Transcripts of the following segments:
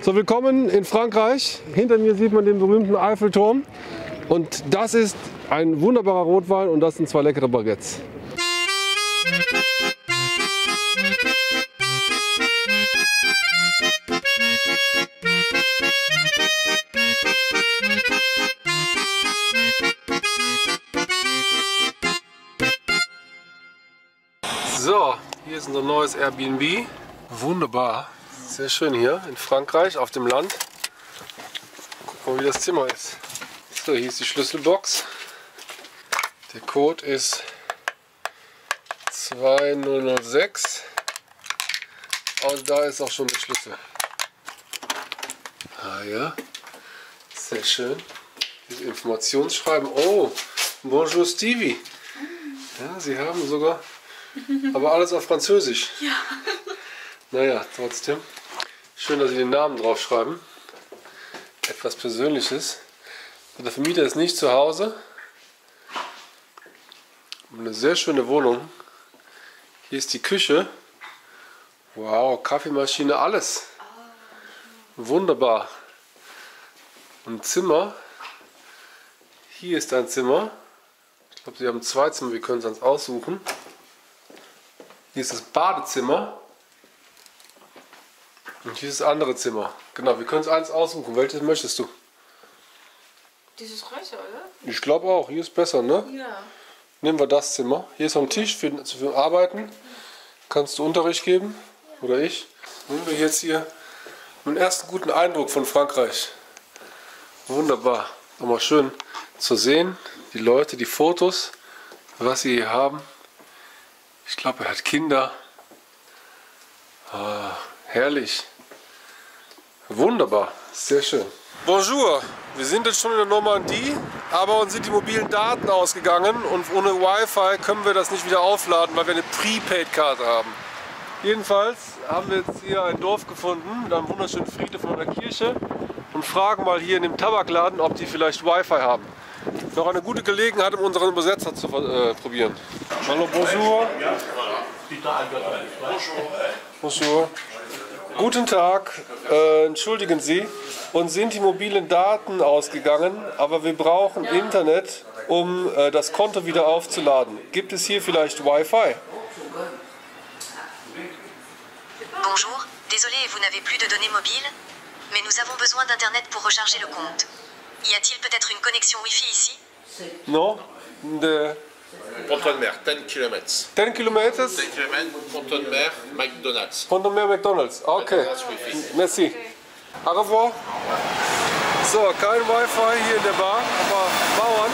So, willkommen in Frankreich. Hinter mir sieht man den berühmten Eiffelturm. Und das ist ein wunderbarer Rotwein und das sind zwei leckere Baguettes. So, hier ist unser neues Airbnb. Wunderbar. Sehr schön hier in Frankreich auf dem Land. Gucken wir, wie das Zimmer ist. So, hier ist die Schlüsselbox. Der Code ist 2006. Und da ist auch schon der Schlüssel. Ah ja, sehr schön. Dieses Informationsschreiben. Oh, bonjour Stevie. Ja, Sie haben sogar, aber alles auf Französisch. Ja. Naja, trotzdem. Schön, dass Sie den Namen draufschreiben. Etwas Persönliches. Der Vermieter ist nicht zu Hause. Eine sehr schöne Wohnung. Hier ist die Küche. Wow, Kaffeemaschine, alles. Wunderbar. Ein Zimmer. Hier ist ein Zimmer. Ich glaube, Sie haben zwei Zimmer, wir können es uns aussuchen. Hier ist das Badezimmer. Und hier ist das andere Zimmer. Genau, wir können uns eins aussuchen. Welches möchtest du? Dieses Reiche, oder? Ich glaube auch. Hier ist besser, ne? Ja. Nehmen wir das Zimmer. Hier ist noch ein Tisch für Arbeiten. Kannst du Unterricht geben? Oder ich? Nehmen wir jetzt hier einen ersten guten Eindruck von Frankreich. Wunderbar. Nochmal schön zu sehen. Die Leute, die Fotos, was sie hier haben. Ich glaube, er hat Kinder. Ah, herrlich. Wunderbar. Sehr schön. Bonjour. Wir sind jetzt schon in der Normandie, aber uns sind die mobilen Daten ausgegangen und ohne Wi-Fi können wir das nicht wieder aufladen, weil wir eine Prepaid-Karte haben. Jedenfalls haben wir jetzt hier ein Dorf gefunden mit einem wunderschönen Friedhof von einer Kirche und fragen mal hier in dem Tabakladen, ob die vielleicht Wi-Fi haben. Noch eine gute Gelegenheit, um unseren Übersetzer zu probieren. Hallo, bonjour. Bonjour. Guten Tag, entschuldigen Sie, uns sind die mobilen Daten ausgegangen, aber wir brauchen Internet, um das Konto wieder aufzuladen. Gibt es hier vielleicht Wi-Fi? Bonjour, désolé, vous n'avez plus de données mobiles, mais nous avons besoin d'internet pour recharger le compte. Y a-t-il peut-être une connexion Wi-Fi ici? Non. Ponton de Mer, 10 km. 10 kilometers? 10 km, Ponton de Mer, McDonald's. Ponton de Mer, McDonald's. Okay. McDonald's Wi-Fi. Merci. Au revoir. So, kein Wi-Fi hier in der Bar, aber Bauern.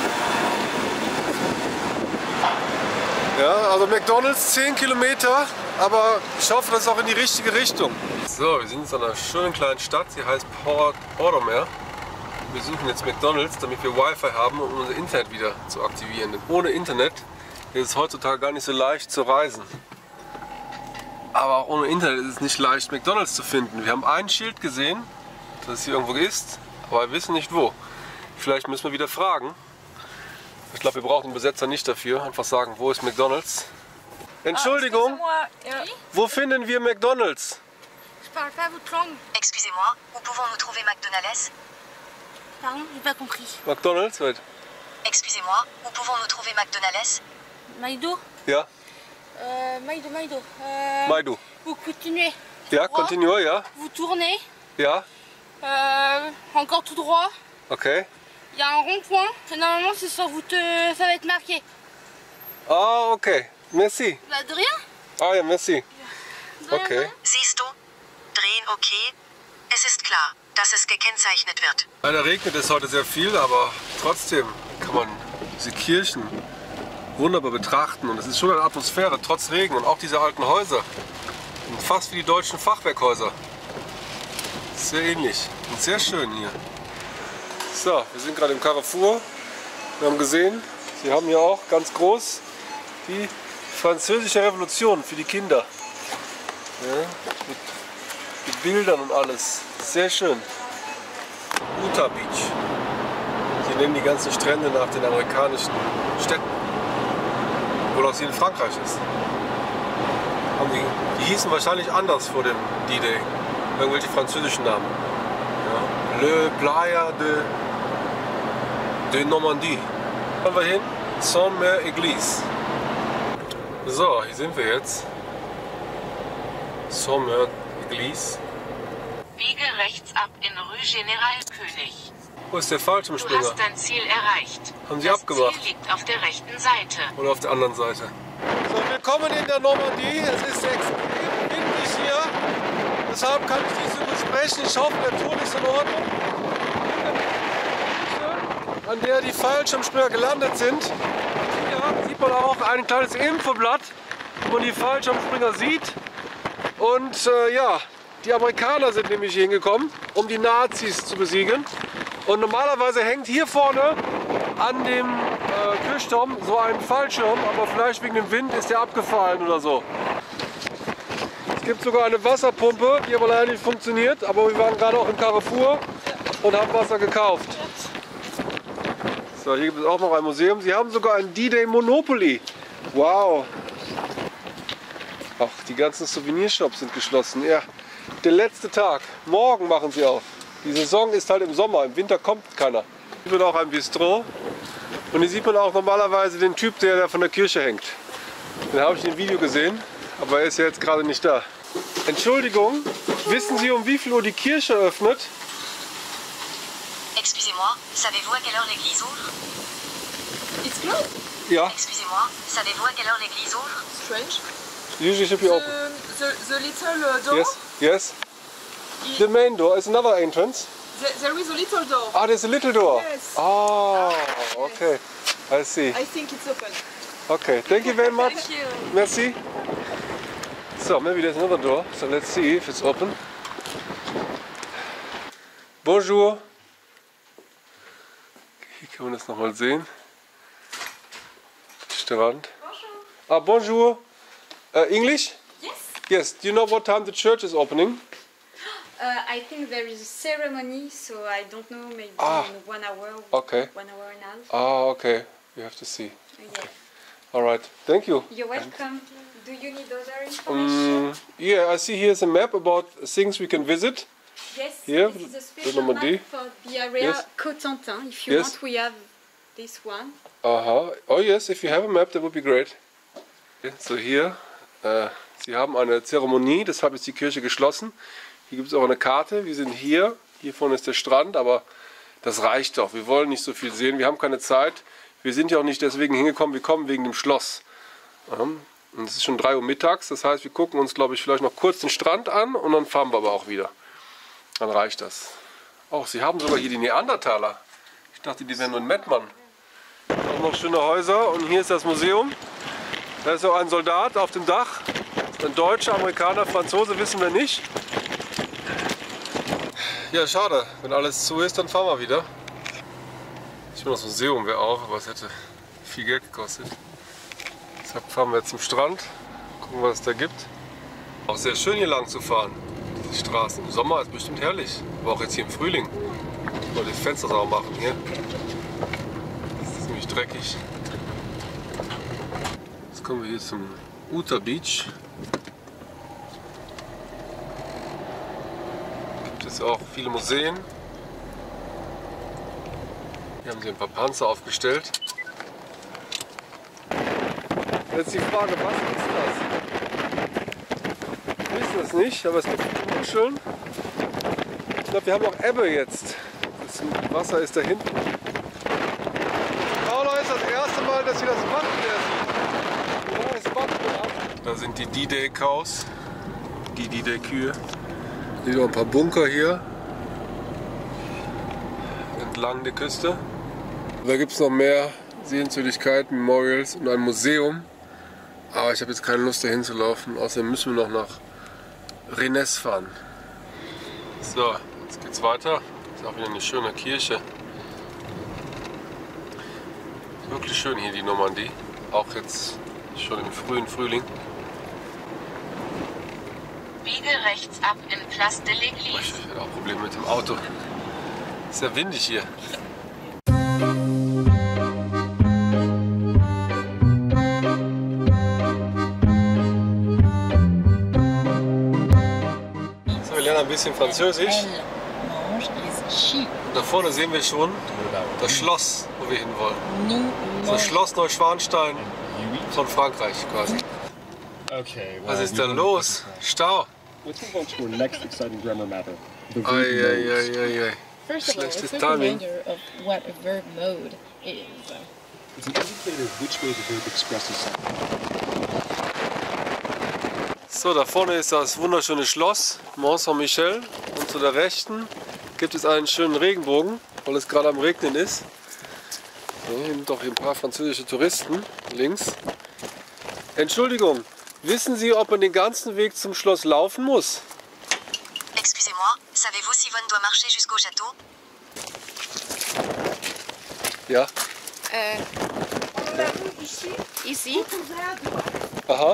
Ja, also McDonald's 10 Kilometer, aber ich hoffe, das ist auch in die richtige Richtung. So, wir sind in einer schönen kleinen Stadt, sie heißt Port-au-Mer. Wir suchen jetzt McDonald's, damit wir Wi-Fi haben, um unser Internet wieder zu aktivieren. Denn ohne Internet ist es heutzutage gar nicht so leicht zu reisen. Aber auch ohne Internet ist es nicht leicht, McDonald's zu finden. Wir haben ein Schild gesehen, dass es hier irgendwo ist, aber wir wissen nicht wo. Vielleicht müssen wir wieder fragen. Ich glaube, wir brauchen den Übersetzer nicht dafür. Einfach sagen, wo ist McDonald's? Entschuldigung, wo finden wir McDonald's? Excusez-moi, où pouvons-nous trouver McDonald's? Pardon, j'ai pas compris. McDonald's, wait. Excusez-moi, où pouvons-nous trouver McDonald's? Maïdo Ja, Maïdo. Maïdo. Vous continuez. Ja, Droit. continue, ja. Vous tournez. Ja, Encore tout droit. okay. Il y a un rond-point. Et normalement, c'est sur vous ça va être marqué. Ah, okay. Merci. Bah, de rien. Ah ja, merci. De rien, Okay. Siehst du? Drehen okay. Es ist klar, dass es gekennzeichnet wird. Leider regnet es heute sehr viel, aber trotzdem kann man diese Kirchen wunderbar betrachten. Und es ist schon eine Atmosphäre, trotz Regen. Und auch diese alten Häuser sind fast wie die deutschen Fachwerkhäuser. Sehr ähnlich und sehr schön hier. So, wir sind gerade im Carrefour. Wir haben gesehen, sie haben hier auch ganz groß die französische Revolution für die Kinder. Ja, mit Bildern und alles. Sehr schön. Utah Beach. Sie nennen die ganzen Strände nach den amerikanischen Städten. Obwohl das hier in Frankreich ist. Die hießen wahrscheinlich anders vor dem D-Day. Irgendwelche französischen Namen. Ja. Le Playa de Normandie. Fahren wir hin? Saint-Mère-Église. So, hier sind wir jetzt. Saint-Mère-Église. Biege rechts ab in Rue General König. Wo ist der Du Fallschirmspringer? hast dein Ziel erreicht. Haben Sie das abgemacht? Ziel liegt auf der rechten Seite. Oder auf der anderen Seite. So, willkommen in der Normandie. Es ist extrem windig hier. Deshalb kann ich nicht so gut sprechen. Ich hoffe, der Ton ist in Ordnung. An der die Fallschirmspringer gelandet sind. Hier sieht man auch ein kleines Infoblatt, wo man die Fallschirmspringer sieht. Und ja, die Amerikaner sind nämlich hier hingekommen, um die Nazis zu besiegen. Und normalerweise hängt hier vorne an dem Kirchturm so ein Fallschirm, aber vielleicht wegen dem Wind ist der abgefallen oder so. Es gibt sogar eine Wasserpumpe, die aber leider nicht funktioniert, aber wir waren gerade auch im Carrefour und haben Wasser gekauft. So, hier gibt es auch noch ein Museum. Sie haben sogar ein D-Day Monopoly. Wow. Ach, die ganzen Souvenirshops sind geschlossen. Ja, der letzte Tag. Morgen machen sie auf. Die Saison ist halt im Sommer, im Winter kommt keiner. Hier wird auch ein Bistro. Und hier sieht man auch normalerweise den Typ, der von der Kirche hängt. Den habe ich im Video gesehen, aber er ist ja jetzt gerade nicht da. Entschuldigung, wissen Sie, um wie viel Uhr die Kirche öffnet? Excusez-moi, savez-vous à quelle heure l'église ouvre? It's closed. Ja, Excusez-moi, savez-vous à quelle heure l'église ouvre? Strange. usually should be open. The little door. Yes, yes. The main door is another entrance. There is a little door. Ah, there's a little door. Yes. Ah, okay. I see. I think it's open. Okay, thank you very much. Thank you. Merci. So, maybe there's another door. So let's see if it's open. Bonjour. Hier kann man das nochmal sehen. Strand. Ah, bonjour. English? Yes, Yes. Do you know what time the church is opening? I think there is a ceremony, so I don't know, maybe Ah. in 1 hour, Okay. 1 hour and a half. Ah, okay. We have to see. Yeah. All right. Thank you. You're welcome. Do you need other information? Yeah, I see here's a map about things we can visit. Yes, here, this is a the special Normandy. map for the area Yes. Cotentin. If you Yes. want, we have this one. Aha. Oh yes, if you have a map, that would be great. So hier, Sie haben eine Zeremonie, deshalb ist die Kirche geschlossen. Hier gibt es auch eine Karte. Wir sind hier. Hier vorne ist der Strand, aber das reicht doch. Wir wollen nicht so viel sehen. Wir haben keine Zeit. Wir sind ja auch nicht deswegen hingekommen. Wir kommen wegen dem Schloss. Und es ist schon 3 Uhr mittags. Das heißt, wir gucken uns, glaube ich, vielleicht noch kurz den Strand an und dann fahren wir aber auch wieder. Dann reicht das. Oh, Sie haben sogar hier die Neandertaler. Ich dachte, die wären nur in Mettmann. Auch noch schöne Häuser und hier ist das Museum. Da ist auch ein Soldat auf dem Dach. Ein Deutscher, Amerikaner, Franzose, wissen wir nicht. Ja, schade. Wenn alles zu ist, dann fahren wir wieder. Ich meine, das Museum wäre auch, aber es hätte viel Geld gekostet. Deshalb fahren wir jetzt zum Strand, gucken, was es da gibt. Auch sehr schön hier lang zu fahren. Die Straßen im Sommer ist bestimmt herrlich. Aber auch jetzt hier im Frühling. Mal das Fenster sauber machen hier. Das ist ziemlich dreckig. Jetzt kommen wir hier zum Utah Beach. Gibt es auch viele Museen. Hier haben sie ein paar Panzer aufgestellt. Jetzt die Frage, was ist das? Wir wissen es nicht, aber es gibt viele Muscheln. Ich glaube, wir haben auch Ebbe jetzt. Das Wasser ist da hinten. Paula ist das erste Mal, dass sie das machen werden. Ja, das macht man ab. Da sind die D-Day-Cows, die D-Day-Kühe. Hier noch ein paar Bunker hier entlang der Küste. Da gibt es noch mehr Sehenswürdigkeiten, Memorials und ein Museum. Aber ich habe jetzt keine Lust dahin zu laufen. Außerdem müssen wir noch nach Rennes fahren. So, jetzt geht's weiter. Ist auch wieder eine schöne Kirche. Wirklich schön hier die Normandie. Auch jetzt schon im frühen Frühling. Biege rechts ab in Place de l'Église. Ich hatte auch Probleme mit dem Auto. Ist ja windig hier. So, wir lernen ein bisschen Französisch. orange is sheep. Da vorne sehen wir schon das Schloss, wo wir hinwollen. Das Schloss Neuschwanstein von Frankreich quasi. Okay, Was ist da los? Stau. Let's move on to our next exciting grammar matter. The verb Ei. First of all, it's Schlechtes a Timing. reminder of what a verb mode is. It's an indicator of which way the verb expresses something. So, da vorne ist das wunderschöne Schloss Mont Saint-Michel und zu der rechten gibt es einen schönen Regenbogen, weil es gerade am Regnen ist. So, hier sind doch ein paar französische Touristen links. Entschuldigung, wissen Sie, ob man den ganzen Weg zum Schloss laufen muss? Excusez-moi, savez-vous si Yvonne doit marcher jusqu'au château? Ja. Ici? Aha.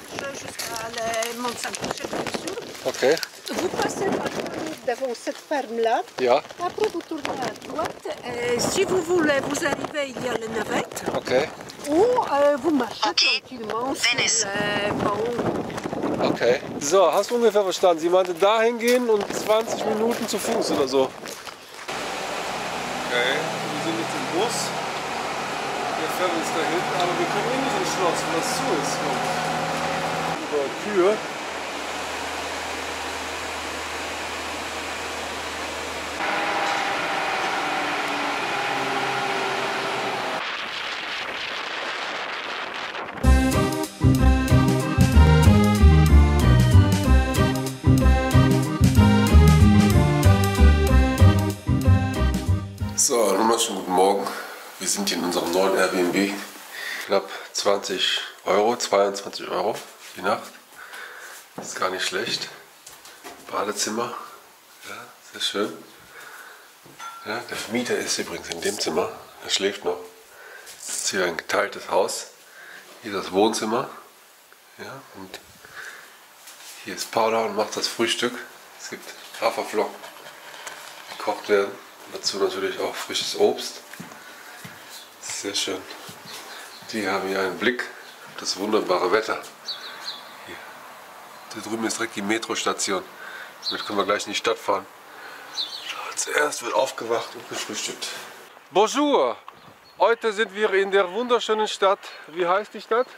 Okay. Vous passez par devant cette ferme-là. Ja. Après, vous tournez à droite. Si vous voulez, vous arrivez, il y a la navette. Okay. Ou vous marchez Okay. tranquillement Venice. sur le pont. Okay. So, hast du ungefähr verstanden? Sie meinte dahin gehen und 20 Minuten zu Fuß oder so. Okay, wir sind jetzt im Bus. Der fährt uns da hinten, aber wir können eh nicht ins Schloss, wenn das zu ist. Über Kühe. So, nochmal schönen guten Morgen. Wir sind hier in unserem neuen Airbnb. Knapp 20 Euro, 22 Euro die Nacht. Ist gar nicht schlecht. Badezimmer, ja, sehr schön. Ja, der Vermieter ist übrigens in dem Zimmer, er schläft noch. Das ist hier ein geteiltes Haus. Hier das Wohnzimmer. Ja, und hier ist Paula und macht das Frühstück. Es gibt Haferflocken, die gekocht werden. Dazu natürlich auch frisches Obst. Sehr schön. Die haben hier einen Blick auf das wunderbare Wetter. Hier. Da drüben ist direkt die Metrostation. Damit können wir gleich in die Stadt fahren. Zuerst wird aufgewacht und gefrühstückt. Bonjour! Heute sind wir in der wunderschönen Stadt. Wie heißt die Stadt?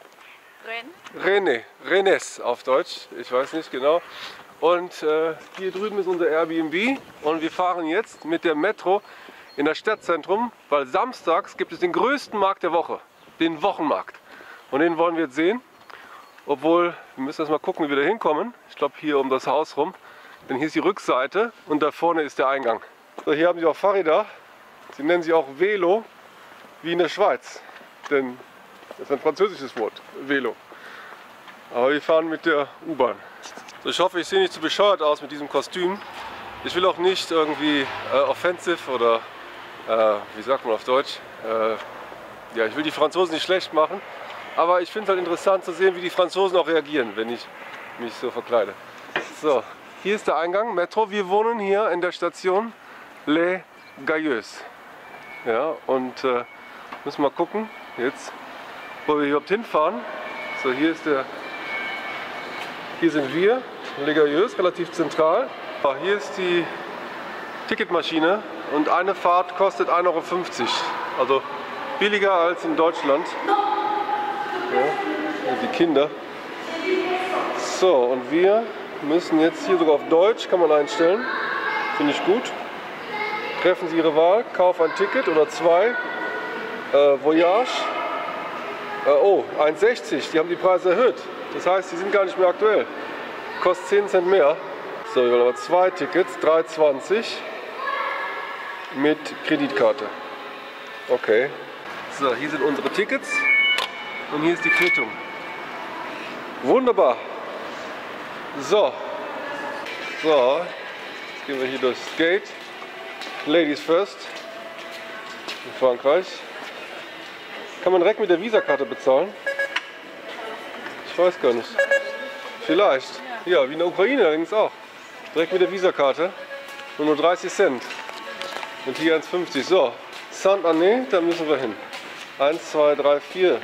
Rennes auf Deutsch. Ich weiß nicht genau. Und hier drüben ist unser Airbnb und wir fahren jetzt mit der Metro in das Stadtzentrum, weil samstags gibt es den größten Markt der Woche, den Wochenmarkt. Und den wollen wir jetzt sehen, obwohl wir müssen erst mal gucken, wie wir da hinkommen. Ich glaube hier um das Haus rum, denn hier ist die Rückseite und da vorne ist der Eingang. So, hier haben sie auch Fahrräder, sie nennen sie auch Velo, wie in der Schweiz, denn das ist ein französisches Wort, Velo. Aber wir fahren mit der U-Bahn. Ich hoffe, ich sehe nicht zu bescheuert aus mit diesem Kostüm. Ich will auch nicht irgendwie offensive oder wie sagt man auf Deutsch, ja, ich will die Franzosen nicht schlecht machen, aber ich finde es halt interessant zu sehen, wie die Franzosen auch reagieren, wenn ich mich so verkleide. So, hier ist der Eingang, Metro. Wir wohnen hier in der Station Les Gailleuses. Ja, und müssen mal gucken, jetzt, wo wir überhaupt hinfahren. So, hier sind wir. Les Gailleuses, relativ zentral. Hier ist die Ticketmaschine und eine Fahrt kostet 1,50 Euro. Also billiger als in Deutschland. Ja, die Kinder. So, und wir müssen jetzt hier sogar auf Deutsch, kann man einstellen. Finde ich gut. Treffen Sie Ihre Wahl, Kauf ein Ticket oder 2. Voyage. Oh, 1,60, die haben die Preise erhöht. Das heißt, die sind gar nicht mehr aktuell. Kostet 10 Cent mehr. So, wir wollen aber 2 Tickets, 3,20 mit Kreditkarte. Okay. So, hier sind unsere Tickets und hier ist die Quittung. Wunderbar. So. So, jetzt gehen wir hier durchs Gate. Ladies first. In Frankreich. Kann man direkt mit der Visakarte bezahlen? Ich weiß gar nicht. Vielleicht. Ja, wie in der Ukraine allerdings auch. Direkt mit der Visakarte. Nur 30 Cent. Und hier 1,50. So, Saint-Anne, da müssen wir hin. 1, 2, 3, 4.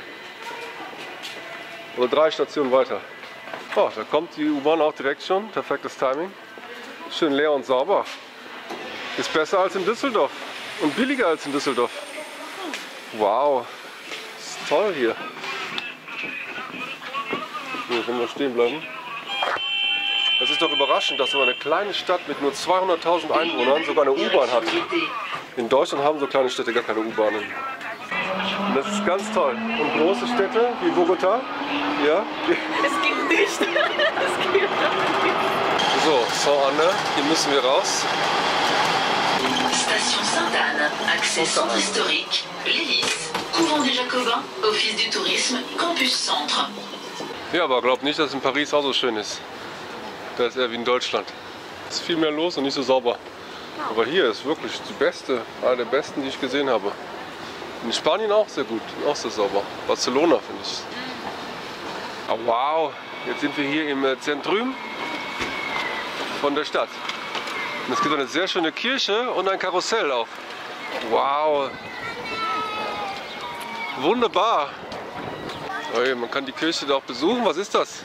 Oder 3 Stationen weiter. Oh, da kommt die U-Bahn auch direkt schon. Perfektes Timing. Schön leer und sauber. Ist besser als in Düsseldorf und billiger als in Düsseldorf. Wow, ist toll hier. Hier können wir stehen bleiben. Es ist doch überraschend, dass so eine kleine Stadt mit nur 200.000 Einwohnern sogar eine U-Bahn hat. In Deutschland haben so kleine Städte gar keine U-Bahnen. Und das ist ganz toll. Und große Städte wie Bogota, ja. Es gibt nicht. Es gibt nicht. So, Saint-Anne, hier müssen wir raus. Station Sainte-Anne, accès centre historique, l'Hélice, couvent des Jacobins, office du tourisme, campus centre. Ja, aber glaubt nicht, dass es in Paris auch so schön ist. Da ist eher wie in Deutschland. Es ist viel mehr los und nicht so sauber. Aber hier ist wirklich die beste, eine der besten, die ich gesehen habe. In Spanien auch sehr gut, auch sehr sauber. Barcelona finde ich. Oh, wow, jetzt sind wir hier im Zentrum von der Stadt. Und es gibt eine sehr schöne Kirche und ein Karussell auch. Wow, wunderbar. Oh, man kann die Kirche da auch besuchen. Was ist das?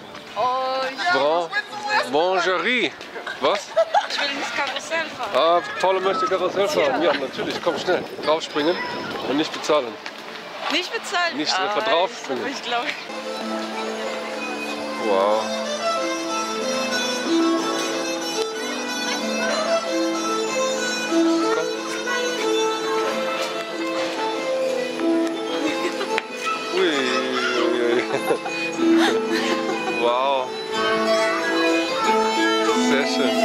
Boulangerie. Was? Ich will ins Karussell fahren. Ah, Tolle möchte Karussell fahren. Ja, natürlich. Komm schnell. Draufspringen und nicht bezahlen. Nicht bezahlen? Nicht einfach draufspringen. Ich glaube. Wow. Ui, ui, ui. Wow. Sehr schön.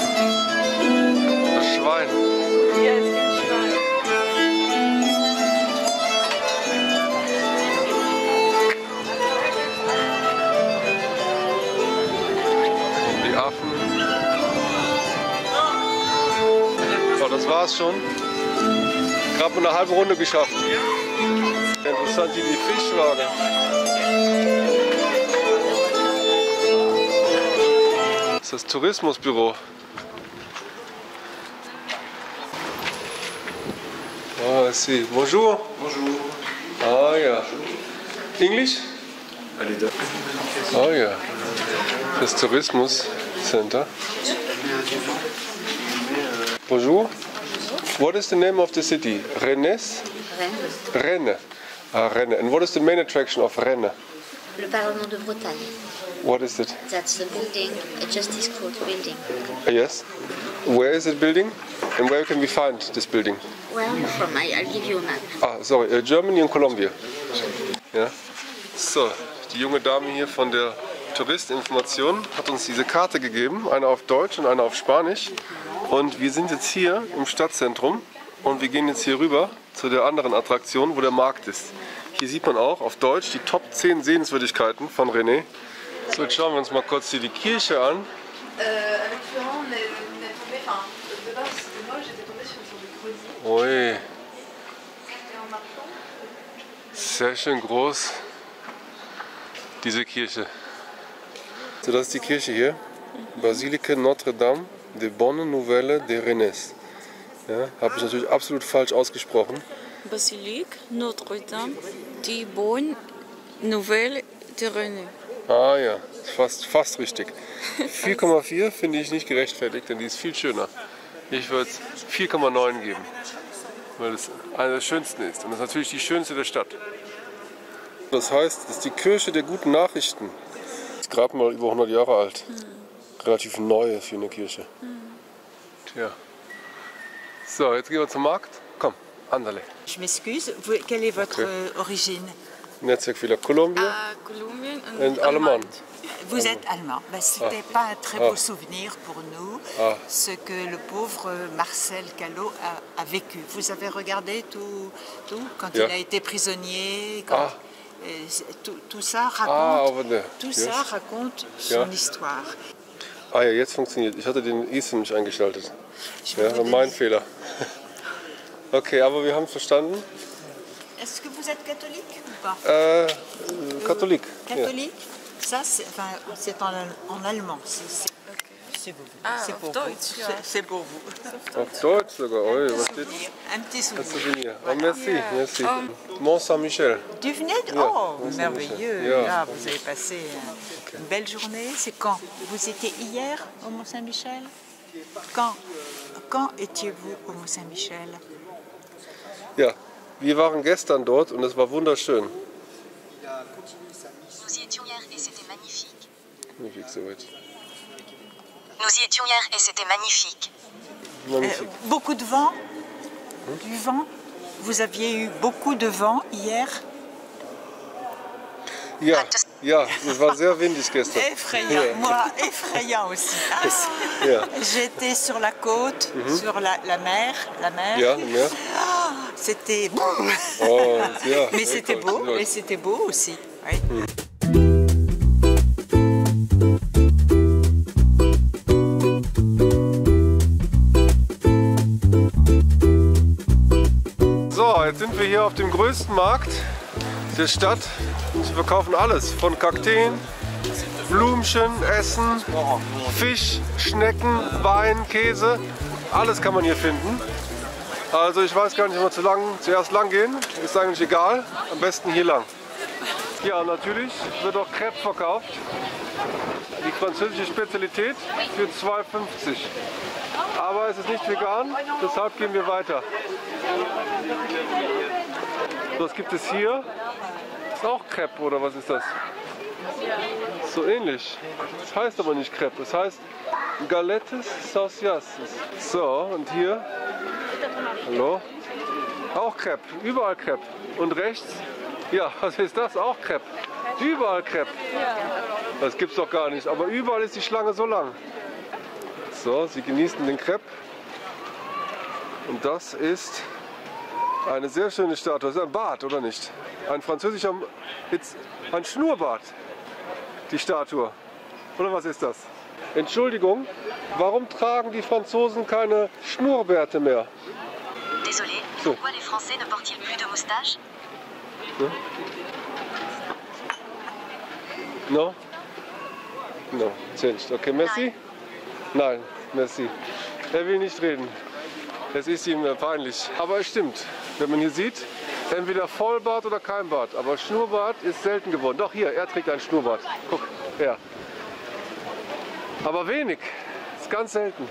Das Schwein. Ja, es gibt Schwein. Die Affen. So, das war's schon. Gerade mal eine halbe Runde geschafft. Interessant hier die Fischwagen. Das ist das Tourismusbüro. Ah, I see. Bonjour. Bonjour. Ah ja. English? Allez, da. Oh ja. Das Tourismuscenter. Bonjour. What is the name of the city? Rennes? Rennes. Ah, Rennes. And what is the main attraction of Rennes? Le Parlement de Bretagne. What is it? That's the building, a justice court building. Yes. Where is it building? And where can we find this building? Where are you from? I'll give you a map. Ah, sorry, Germany und Colombia. Ja. So, die junge Dame hier von der Touristinformation hat uns diese Karte gegeben, eine auf Deutsch und eine auf Spanisch. Und wir sind jetzt hier im Stadtzentrum und wir gehen jetzt hier rüber zu der anderen Attraktion, wo der Markt ist. Hier sieht man auch auf Deutsch die Top 10 Sehenswürdigkeiten von René. So, jetzt schauen wir uns mal kurz hier die Kirche an. Ui. Sehr schön groß, diese Kirche. So, das ist die Kirche hier. Basilique Notre-Dame de Bonne Nouvelle de Rennes. Ja, habe ich natürlich absolut falsch ausgesprochen. Basilique Notre-Dame de Bonne Nouvelle de Rennes. Ah ja, fast richtig. 4,4 finde ich nicht gerechtfertigt, denn die ist viel schöner. Ich würde 4,9 geben, weil es eine der schönsten ist. Und das ist natürlich die schönste der Stadt. Das heißt, das ist die Kirche der guten Nachrichten. Ist gerade mal über 100 Jahre alt. Relativ neu für eine Kirche. Tja. So, jetzt gehen wir zum Markt. Komm, andale. Je m'excuse, quelle est votre origine? Netzwerk Villa Colombia. Colombien und allemand. Vous êtes allemand. Ben, ce n'était pas un très beau souvenir pour nous, ce que le pauvre Marcel Callot a vécu. Vous avez regardé tout quand il a été prisonnier, quand, tout ça raconte son histoire. Ah ja, jetzt funktioniert. Ich hatte den eSIM nicht eingeschaltet. Ja, war mein Fehler. Okay, aber wir haben es verstanden. Est-ce que vous êtes catholique ou pas? Catholique. Catholique? Ça, c'est en allemand. C'est pour vous. C'est pour vous. Auf Deutsch sogar. Oh, was steht? Un petit souvenir. Un souvenir. Oh, merci, merci. Mont Saint-Michel. Tu venais de... Yeah, Oh, merveilleux. Yeah. Là, vous avez passé une belle journée. C'est quand? Vous étiez hier au Mont Saint-Michel? Quand quand étiez-vous au Mont-Saint-Michel? Ja, wir waren gestern dort und es war wunderschön. Nous y étions hier et c'était magnifique. Magnifique, so weit. Nous y étions hier et c'était magnifique. Magnifique. Beaucoup de vent? Du vent? Vous aviez eu beaucoup de vent hier? Ja, ja, es war sehr windig gestern. Effrayant, Ja. moi effrayant aussi. Ja. J'étais sur la côte, sur la mer. Ja, mehr. Ah, c'était Oh, ja, mais c'était toll, beau, toll. et c'était beau aussi. Oui. So, jetzt sind wir hier auf dem größten Markt der Stadt und sie verkaufen alles, von Kakteen, Blümchen, Essen, Fisch, Schnecken, Wein, Käse, alles kann man hier finden. Also ich weiß gar nicht, ob wir zuerst lang gehen, ist eigentlich egal, am besten hier lang. Ja, natürlich wird auch Crepe verkauft, die französische Spezialität für 2,50 €. Aber es ist nicht vegan, deshalb gehen wir weiter. Was gibt es hier? Ist auch Crepe oder was ist das? So ähnlich. Das heißt aber nicht Crepe, es heißt Galettes Saucias. So, und hier, hallo, auch Crepe, überall Crepe. Und rechts, ja, was ist das? Auch Crepe. Überall Crepe. Das gibt's doch gar nicht, aber überall ist die Schlange so lang. So, Sie genießen den Crepe. Und das ist eine sehr schöne Statue. Das ist ein Bart, oder nicht? Ein französischer, ein Schnurrbart, die Statue. Oder was ist das? Entschuldigung, warum tragen die Franzosen keine Schnurrbärte mehr? Désolé, pourquoi les Français ne portent-ils plus de moustaches? No? No, changed. Okay, merci? Nein, merci. Er will nicht reden. Es ist ihm peinlich. Aber es stimmt. Wenn man hier sieht, entweder Vollbart oder kein Bart. Aber Schnurrbart ist selten geworden. Doch hier, er trägt einen Schnurrbart. Guck, er. Aber wenig. Ist ganz selten.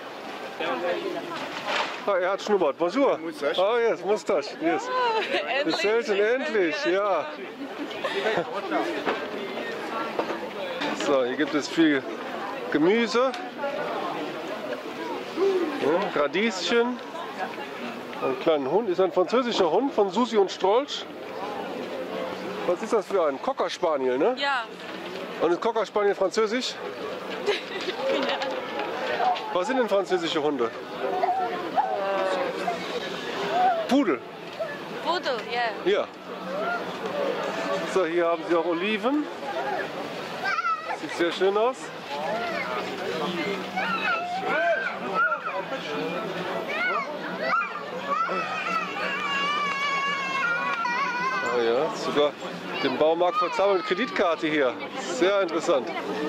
Ah, er hat Schnurrbart. Bonjour. Oh yes, Mustache. Yes. Ist selten, endlich. Ja. So, hier gibt es viel Gemüse. Ja, Radieschen. Ein kleiner Hund. Ist ein französischer Hund von Susi und Strolch. Was ist das für ein Cocker Spaniel, ne? Ja. Und ist Cocker Spaniel französisch? Was sind denn französische Hunde? Pudel. Pudel, ja. Ja. So, hier haben sie auch Oliven. Sieht sehr schön aus. Oh ja, sogar den Baumarkt verzahlen mit Kreditkarte hier. Sehr interessant.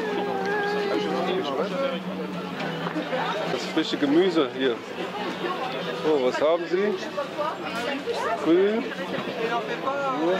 Das frische Gemüse hier. Oh, was haben Sie? Grün. Ja.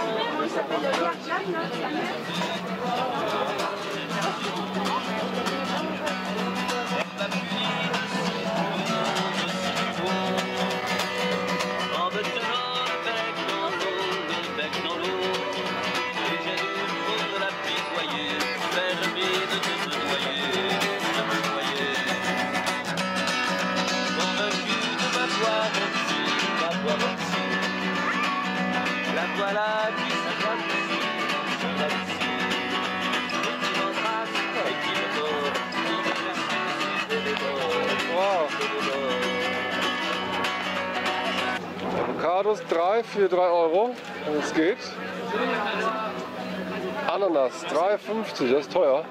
Avocados 3 für 3 €, wenn es geht. Ananas 3,50, das ist teuer.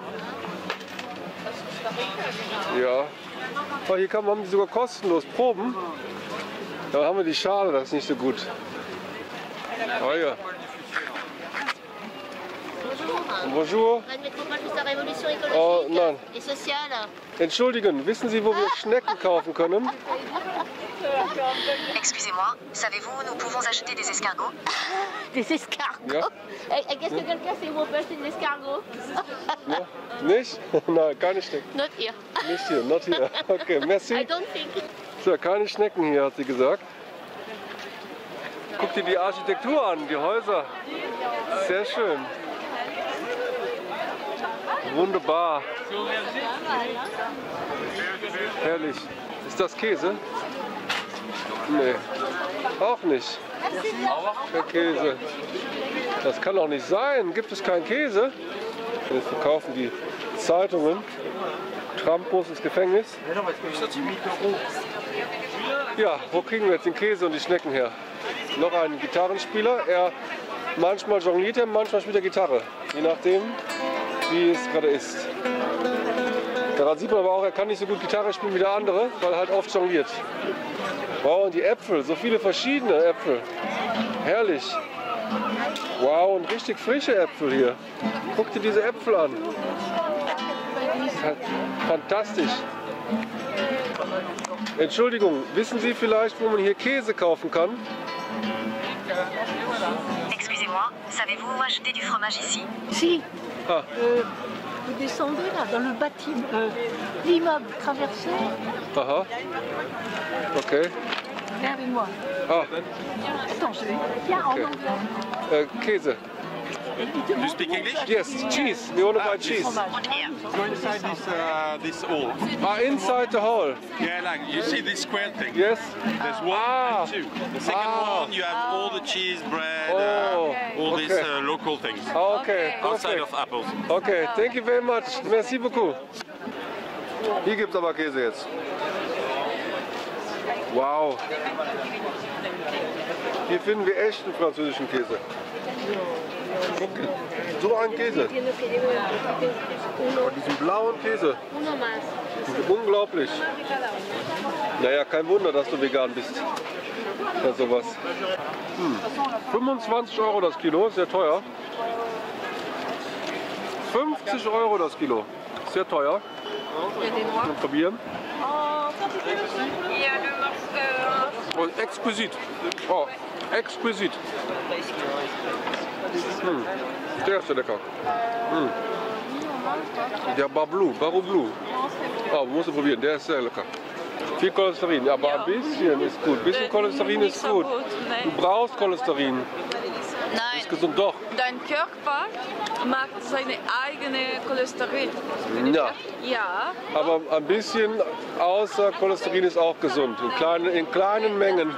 Ja. Aber hier haben die sogar kostenlos Proben. Da haben wir die Schale, das ist nicht so gut. Ah ja. Bonjour. Oh nein. Entschuldigen, wissen Sie, wo wir Schnecken kaufen können? Excusez-moi, savez-vous où nous pouvons acheter des escargots? Des escargots? Ja. Est-ce que quelqu'un sait où on peut acheter des escargots? Ja. Nicht? Nein, keine Schnecken. Not here. Nicht hier, not here. Okay, merci. I don't think. So, keine Schnecken hier, hat sie gesagt. Guck dir die Architektur an, die Häuser. Sehr schön. Wunderbar. Herrlich. Ist das Käse? Nee, auch nicht. Kein Käse. Das kann doch nicht sein. Gibt es keinen Käse? Jetzt verkaufen die Zeitungen. Trump muss ins Gefängnis. Ja, wo kriegen wir jetzt den Käse und die Schnecken her? Noch ein Gitarrenspieler. Manchmal jongliert er, manchmal spielt er Gitarre. Je nachdem, wie es gerade ist. Daran sieht man aber auch, er kann nicht so gut Gitarre spielen wie der andere, weil er halt oft jongliert. Wow, und die Äpfel, so viele verschiedene Äpfel. Herrlich. Wow, und richtig frische Äpfel hier. Guck dir diese Äpfel an. Fantastisch. Entschuldigung, wissen Sie vielleicht, wo man hier Käse kaufen kann? Excusez-moi, savez-vous où acheter du fromage ici? Si. Ah. Vous descendez là, dans le bâtiment, l'immeuble traversé. Aha. Okay. Viens avec moi. Ah. Attends, je vais. Viens en anglais. Käse. Do you speak English? Yes, cheese. We want to buy cheese. Go inside this hall. Inside the hall. Yeah, like you see this square thing. Yes. There's one and two. The second one, you have all the cheese, bread, all these local things. Okay. Outside of apples. Okay, thank you very much. Merci beaucoup. Hier gibt es aber Käse jetzt. Wow. Hier finden wir echten französischen Käse. Guck, so ein Käse. Oh, diesen blauen Käse. Unglaublich. Naja, kein Wunder, dass du vegan bist. Ja, sowas. 25 € das Kilo, sehr teuer. 50 € das Kilo, sehr teuer. Mal probieren. Oh, exquisit. Oh, exquisit. Der ist ja lecker. Der Barblou. Oh, musst du probieren, der ist sehr lecker. Viel Cholesterin, aber ein bisschen ist gut. Ein bisschen Cholesterin ist gut. Du brauchst Cholesterin. Nein. Ist gesund, doch. Dein Körper macht seine eigene Cholesterin. Ja. Ja. Aber ein bisschen außer Cholesterin ist auch gesund. In kleinen Mengen.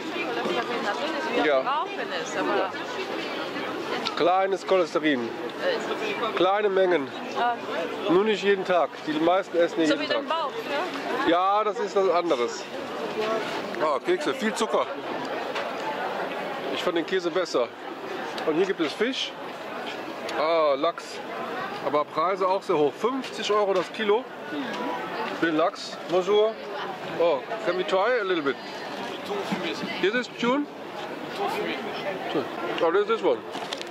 Wir Ja. brauchen es, aber Kleines Cholesterin. Kleine Mengen. Nur nicht jeden Tag. Die meisten essen so jeden wie Tag. dein Bauch, ja? Ja, das ist was anderes. Ah, Kekse, viel Zucker. Ich fand den Käse besser. Und hier gibt es Fisch. Ah, Lachs. Aber Preise auch sehr hoch. 50 € das Kilo. Für den Lachs. Bonjour. Oh, can we try a little bit? This is tune? Oh, this is this one.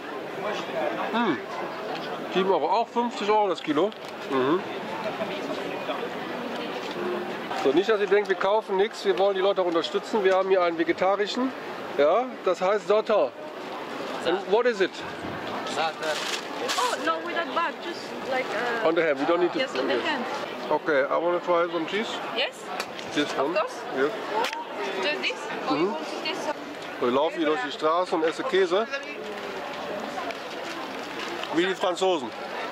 7 €. Auch 50 € das Kilo. So, nicht, dass ihr denkt, wir kaufen nichts. Wir wollen die Leute auch unterstützen. Wir haben hier einen vegetarischen. Ja, das heißt Sauternes. And what is it? Oh, no, with that bag, just like On the hand. We don't need to. yes, on the hand. Okay, I want to try some cheese. Yes? This one. Of course. Yes. Just this? Or you want this? Wir laufen hier durch die Straße und essen Käse. Wie die Franzosen.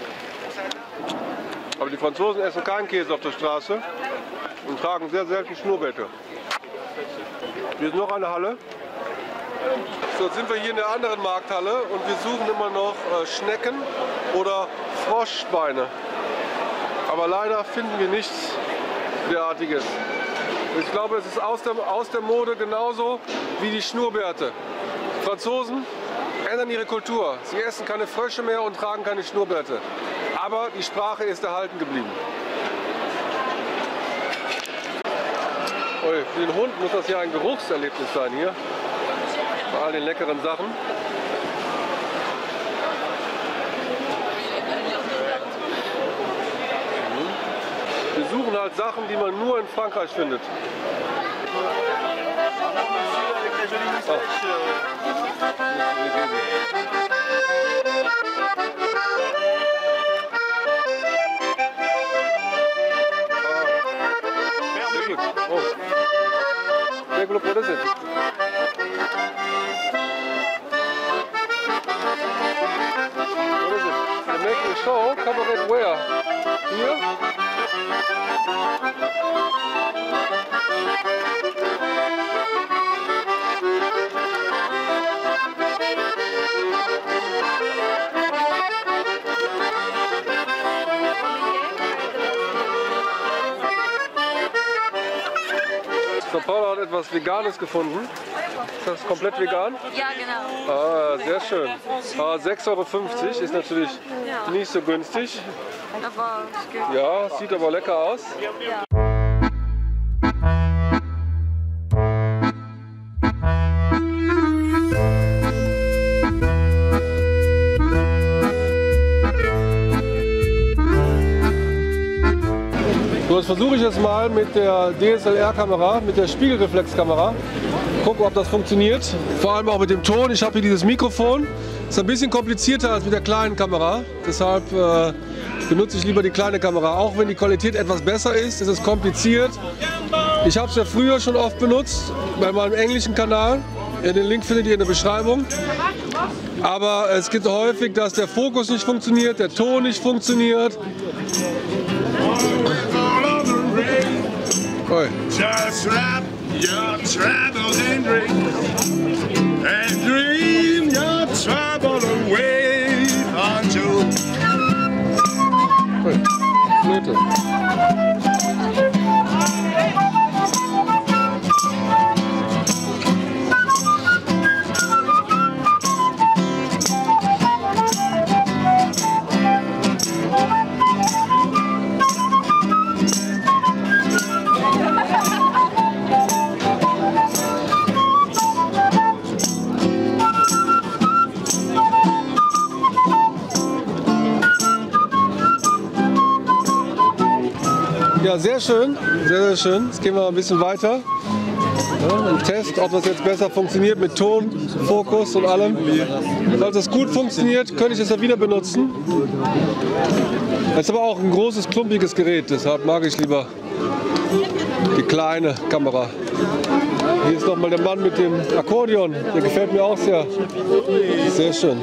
Aber die Franzosen essen keinen Käse auf der Straße und tragen sehr selten Schnurrbärte. Hier ist noch eine Halle. So, jetzt sind wir hier in der anderen Markthalle und wir suchen immer noch Schnecken oder Froschbeine. Aber leider finden wir nichts derartiges. Ich glaube, es ist aus der Mode genauso wie die Schnurrbärte. Franzosen ändern ihre Kultur. Sie essen keine Frösche mehr und tragen keine Schnurrbärte. Aber die Sprache ist erhalten geblieben. Ui, für den Hund muss das ja ein Geruchserlebnis sein hier. Bei all den leckeren Sachen. Wir suchen halt Sachen, die man nur in Frankreich findet. Oh. Hey, look, what is it? What is it? They're making a show. Cabaret where? Here? So, Paula hat etwas Veganes gefunden. Ist das komplett vegan? Ja, genau. Ah, sehr schön. Ah, 6,50 € ist natürlich nicht so günstig. Aber es geht. Ja, sieht aber lecker aus. Ja. So, jetzt versuche ich es mal mit der DSLR-Kamera, mit der Spiegelreflexkamera. Gucken, ob das funktioniert. Vor allem auch mit dem Ton. Ich habe hier dieses Mikrofon. Ist ein bisschen komplizierter als mit der kleinen Kamera. Deshalb benutze ich lieber die kleine Kamera. Auch wenn die Qualität etwas besser ist, ist es kompliziert. Ich habe es ja früher schon oft benutzt bei meinem englischen Kanal. Den Link findet ihr in der Beschreibung. Aber es gibt häufig, dass der Fokus nicht funktioniert, der Ton nicht funktioniert. Oi. Just wrap your traveling dreams and dream your trouble away until Flöte. Ja, sehr schön, sehr schön. Jetzt gehen wir ein bisschen weiter. Ja, ein Test, ob das jetzt besser funktioniert mit Ton, Fokus und allem. Falls das gut funktioniert, könnte ich es ja wieder benutzen. Das ist aber auch ein großes, klumpiges Gerät, deshalb mag ich lieber die kleine Kamera. Hier ist nochmal der Mann mit dem Akkordeon, der gefällt mir auch sehr. Sehr schön.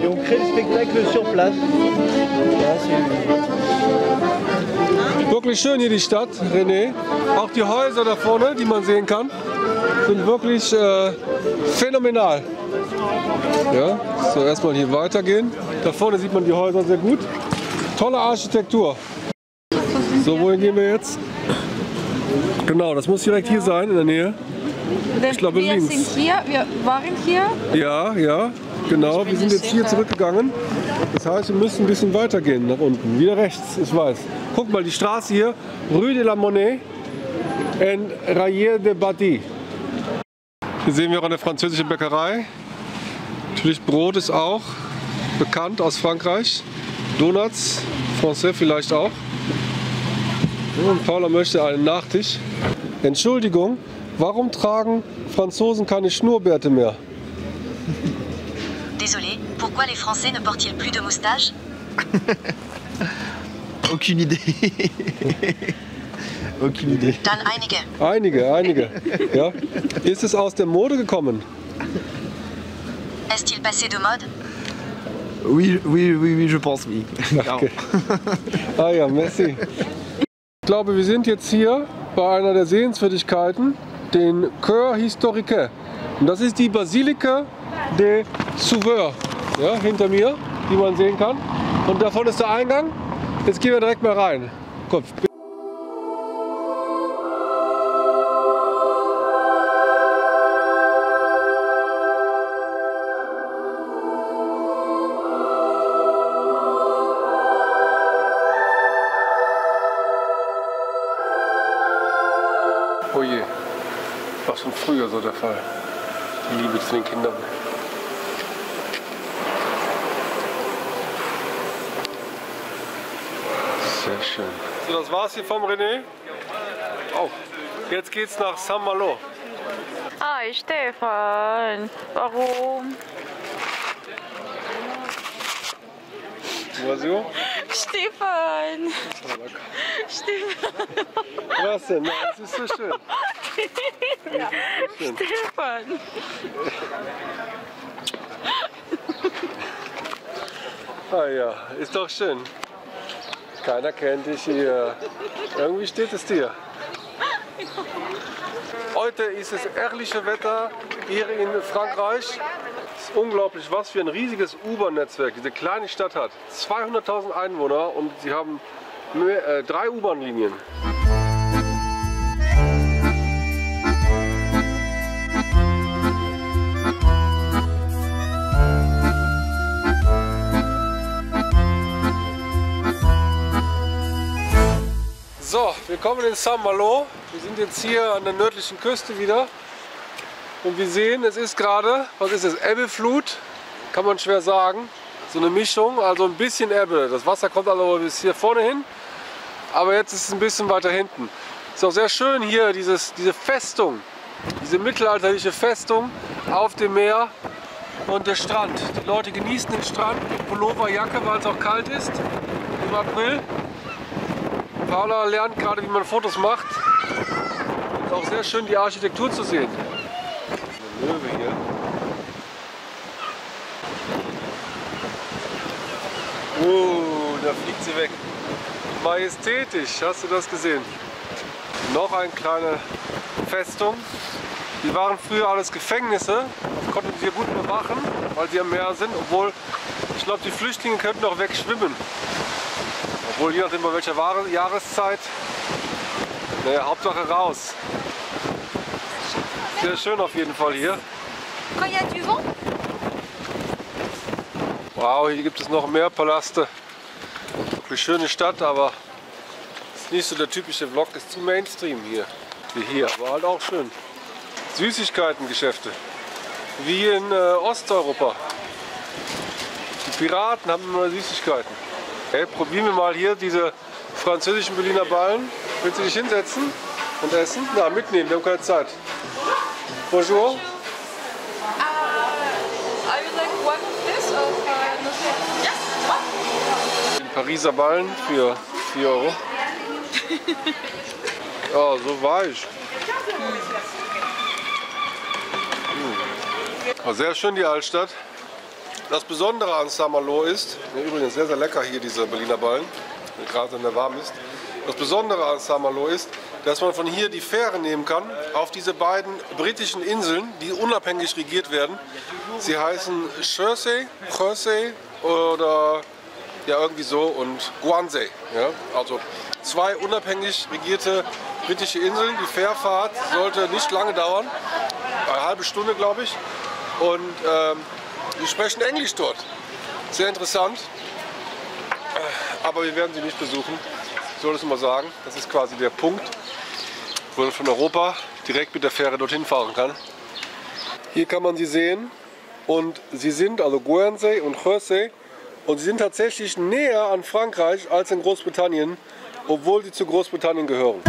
Wirklich schön hier die Stadt, René. Auch die Häuser da vorne, die man sehen kann, sind wirklich phänomenal. Ja, so erstmal hier weitergehen. Da vorne sieht man die Häuser sehr gut. Tolle Architektur. So, wohin gehen wir jetzt? Genau, das muss direkt hier sein, in der Nähe. Ich glaube links. Wir sind hier, wir waren hier. Ja, ja, genau. Wir sind jetzt hier zurückgegangen. Das heißt, wir müssen ein bisschen weitergehen nach unten. Wieder rechts, ich weiß. Guck mal, die Straße hier, Rue de la Monnaie und Rayer de Badi. Hier sehen wir auch eine französische Bäckerei. Natürlich Brot ist auch bekannt aus Frankreich. Donuts, Français vielleicht auch. Und Paula möchte einen Nachtisch. Entschuldigung, warum tragen Franzosen keine Schnurrbärte mehr? Désolé, pourquoi les Français ne portent-ils plus de moustache? Aucune Idee. Aucune Idee. Dann einige. Einige. Ja. Ist es aus der Mode gekommen? Est-il passé de mode? Oui, je pense, oui. Okay. Ah ja, merci. Ich glaube, wir sind jetzt hier bei einer der Sehenswürdigkeiten, den Cœur Historique. Und das ist die Basilika des Sauveurs, ja, hinter mir, die man sehen kann. Und davon ist der Eingang. Jetzt gehen wir direkt mal rein. Komm. Oh je, war schon früher so der Fall. Die Liebe zu den Kindern. Sehr schön. So, das war's hier vom René. Oh, jetzt geht's nach Saint-Malo. Hi Stefan, warum? Bonjour. Stefan! Stefan! Was denn? Das ist so schön. Stefan. Ah ja, ist doch schön. Keiner kennt dich hier. Irgendwie steht es dir. Heute ist es herrliche Wetter hier in Frankreich. Es ist unglaublich, was für ein riesiges U-Bahn-Netzwerk diese kleine Stadt hat. 200.000 Einwohner und sie haben 3 U-Bahn-Linien. So, wir kommen in Saint-Malo. Wir sind jetzt hier an der nördlichen Küste wieder. Und wir sehen, es ist gerade, was ist es, Ebbeflut? Kann man schwer sagen. So eine Mischung, also ein bisschen Ebbe. Das Wasser kommt also bis hier vorne hin. Aber jetzt ist es ein bisschen weiter hinten. Ist auch sehr schön hier, diese Festung. Diese mittelalterliche Festung auf dem Meer und der Strand. Die Leute genießen den Strand mit Pulloverjacke, weil es auch kalt ist im April. Paula lernt gerade, wie man Fotos macht. Ist auch sehr schön, die Architektur zu sehen. Eine Löwe hier. Da fliegt sie weg. Majestätisch, hast du das gesehen? Noch eine kleine Festung. Die waren früher alles Gefängnisse. Das konnten sie hier gut bewachen, weil sie am Meer sind. Obwohl, ich glaube, die Flüchtlinge könnten auch wegschwimmen. Obwohl, je nachdem bei welcher Jahreszeit, naja, Hauptsache raus. Sehr schön auf jeden Fall hier. Wow, hier gibt es noch mehr Palaste. Eine schöne Stadt, aber es ist nicht so der typische Vlog, ist zu Mainstream hier. Wie hier, aber halt auch schön. Süßigkeitengeschäfte, wie hier in Osteuropa. Die Piraten haben immer Süßigkeiten. Okay, probieren wir mal hier diese französischen Berliner Ballen. Willst du dich hinsetzen und essen? Na, mitnehmen, wir haben keine Zeit. Bonjour. I would like one of this or yes, one. Die Pariser Ballen für 4 Euro. Ja, so weich. Sehr schön die Altstadt. Das Besondere an Saint-Malo ist, übrigens sehr, sehr lecker hier diese Berliner Ballen, gerade wenn der warm ist. Das Besondere an Saint-Malo ist, dass man von hier die Fähre nehmen kann auf diese beiden britischen Inseln, die unabhängig regiert werden. Sie heißen Jersey oder ja irgendwie so und Guernsey. Ja? Also 2 unabhängig regierte britische Inseln. Die Fährfahrt sollte nicht lange dauern, eine halbe Stunde glaube ich. Und die sprechen Englisch dort. Sehr interessant. Aber wir werden sie nicht besuchen. Ich soll es mal sagen. Das ist quasi der Punkt, wo man von Europa direkt mit der Fähre dorthin fahren kann. Hier kann man sie sehen. Und sie sind, also Guernsey und Jersey, und sie sind tatsächlich näher an Frankreich als in Großbritannien, obwohl sie zu Großbritannien gehören.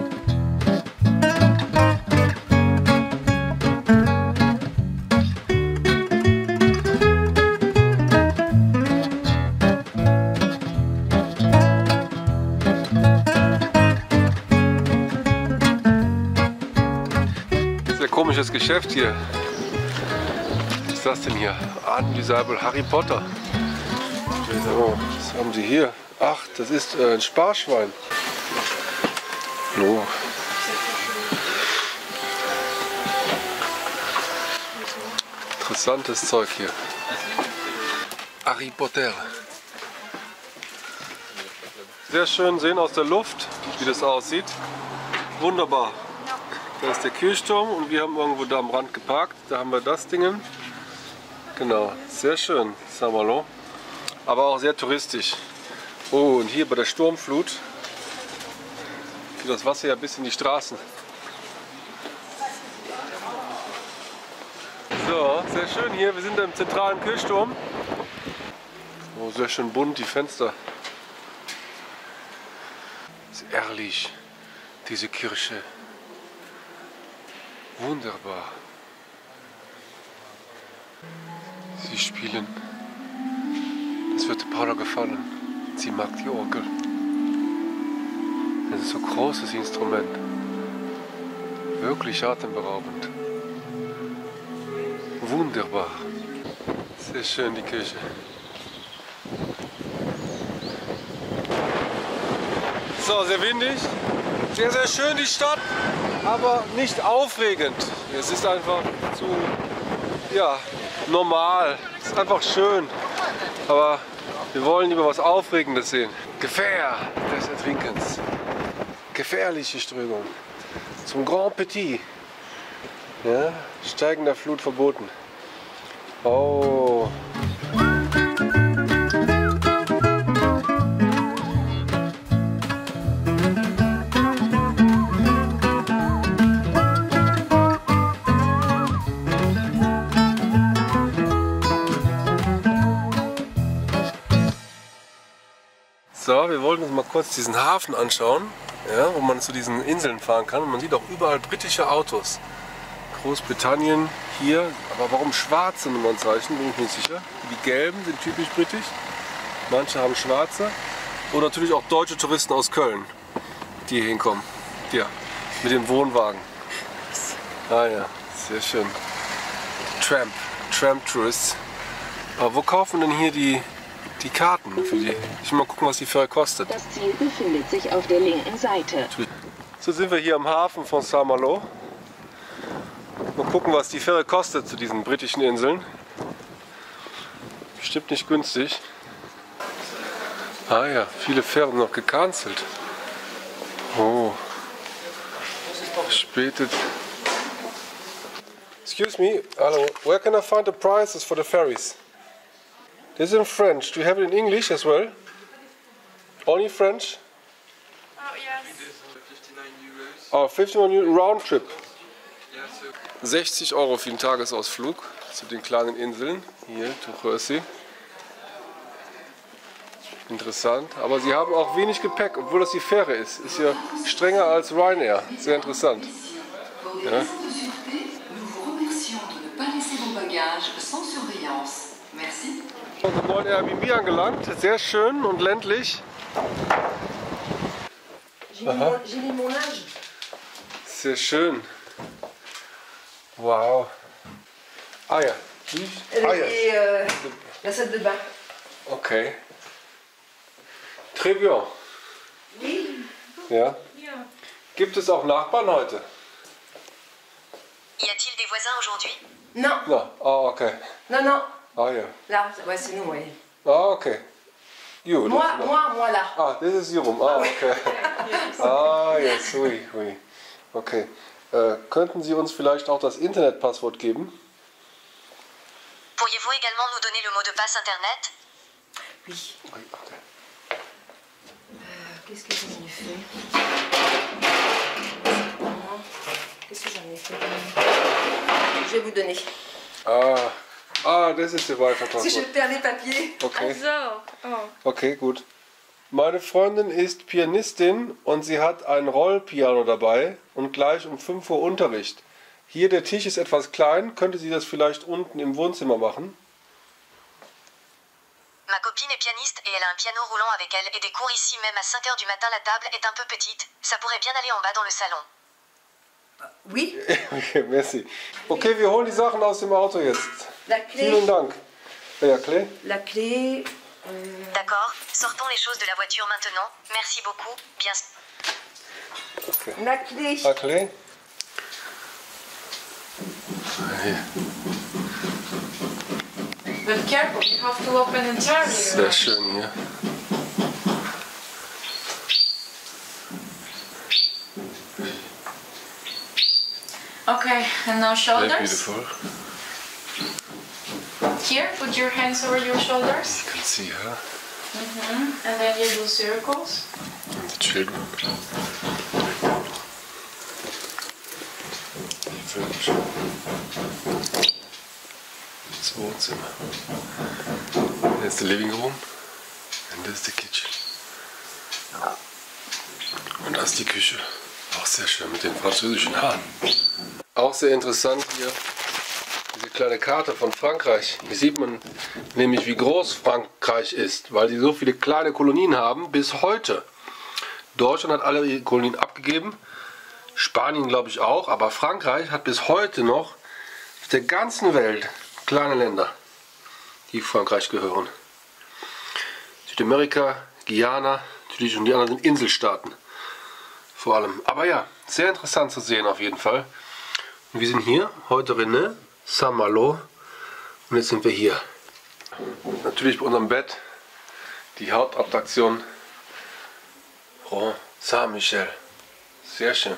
Komisches Geschäft hier. Was ist das denn hier? Undesirable Harry Potter. So, was haben sie hier? Ach, das ist ein Sparschwein. Oh. Interessantes Zeug hier. Harry Potter. Sehr schön sehen aus der Luft, wie das aussieht. Wunderbar. Da ist der Kirchturm und wir haben irgendwo da am Rand geparkt. Da haben wir das Ding. Genau, sehr schön, Saint-Malo. Aber auch sehr touristisch. Oh, und hier bei der Sturmflut geht das Wasser ja bis in die Straßen. So, sehr schön hier. Wir sind im zentralen Kirchturm. Oh, sehr schön bunt, die Fenster. Das ist herrlich, diese Kirche. Wunderbar. Sie spielen. Das wird Paula gefallen. Sie mag die Orgel. Das ist so ein großes Instrument. Wirklich atemberaubend. Wunderbar. Sehr schön die Kirche. So, sehr windig. Sehr, sehr schön die Stadt, aber nicht aufregend. Es ist einfach zu, ja, normal. Es ist einfach schön. Aber wir wollen lieber was Aufregendes sehen. Gefahr des Ertrinkens. Gefährliche Strömung. Zum Grand Petit. Ja, steigender Flut verboten. Oh. So, wir wollten uns mal kurz diesen Hafen anschauen, ja, wo man zu diesen Inseln fahren kann. Und man sieht auch überall britische Autos. Großbritannien hier, aber warum schwarze Nummernzeichen, bin ich nicht sicher. Die gelben sind typisch britisch, manche haben schwarze. Und natürlich auch deutsche Touristen aus Köln, die hier hinkommen. Ja, mit dem Wohnwagen. Ah ja, sehr schön. Tramp Tourists. Aber wo kaufen denn hier die Karten für die? Ich will mal gucken, was die Fähre kostet. Das Ziel befindet sich auf der linken Seite. So sind wir hier am Hafen von Saint-Malo. Mal gucken, was die Fähre kostet zu diesen britischen Inseln. Bestimmt nicht günstig. Ah ja, viele Fähren noch gecancelt. Oh. Spätet. Excuse me, hello. Where can I find the prices for the ferries? This is in French. Do you have it in English as well? Only French? Oh, yes. 59 Euro. Oh, 51 Euro round trip. 60 Euro für den Tagesausflug zu den kleinen Inseln. Hier, Tuchörsee. Interessant. Aber sie haben auch wenig Gepäck, obwohl das die Fähre ist. Ist ja strenger als Ryanair. Sehr interessant. Ja. Wir sind am neuen Airbnb angelangt. Sehr schön und ländlich. Aha. Sehr schön. Wow. Ah ja. Ah ja. La salle de bain. Okay. Très bien. Ja. Gibt es auch Nachbarn heute? Y a-t-il des voisins aujourd'hui? Non. Non. Ah, okay. Non, non. Ah ja. Là, ouais, c'est nous, oui. Ah, okay. You, Moi là. Ah, this is your room. Ah, okay. Ah, yes, oui, oui. Okay. Könnten Sie uns vielleicht auch das Internetpasswort geben? Pourriez-vous également nous donner le mot de passe internet? Oui. Oui, okay. Qu'est-ce que j'en ai fait? Qu'est-ce que j'en ai fait? Je vais vous donner. Das ist Ihr Wi-Fi-Passwort. Si je perds les papiers. Okay. Also, oh. Okay, gut. Meine Freundin ist Pianistin und sie hat ein Rollpiano dabei und gleich um 5 Uhr Unterricht. Hier der Tisch ist etwas klein, könnte sie das vielleicht unten im Wohnzimmer machen? Ma copine est pianiste et elle a un piano roulant avec elle et des cours ici même à 5 h du matin. La table est un peu petite. Ça pourrait bien aller en bas dans le salon. Oui. Okay, merci. Okay, wir holen die Sachen aus dem Auto jetzt. La clé. Vielen Dank. Ja, Clé? La clé. D'accord, sortons les choses de la voiture maintenant. Merci beaucoup. Bien. Okay. La clé. La Clé? Hier. But careful, you have to open entirely. Sehr schön hier. Okay, and now Very shoulders. beautiful. Here, put your hands over your shoulders. You can see her And then you do circles. and the children. Das Wohnzimmer. That's the living room and this is the kitchen. Und das ist die Küche. Auch sehr schön mit den französischen Haaren. Auch sehr interessant hier diese kleine Karte von Frankreich. Hier sieht man nämlich, wie groß Frankreich ist, weil sie so viele kleine Kolonien haben bis heute. Deutschland hat alle ihre Kolonien abgegeben. Spanien glaube ich auch, aber Frankreich hat bis heute noch auf der ganzen Welt kleine Länder, die Frankreich gehören. Südamerika, Guyana, natürlich, und die anderen sind Inselstaaten vor allem. Aber ja, sehr interessant zu sehen auf jeden Fall. Und wir sind hier, heute René, Saint-Malo, und jetzt sind wir hier. Natürlich bei unserem Bett die Hauptattraktion Pont Saint-Michel. Sehr schön.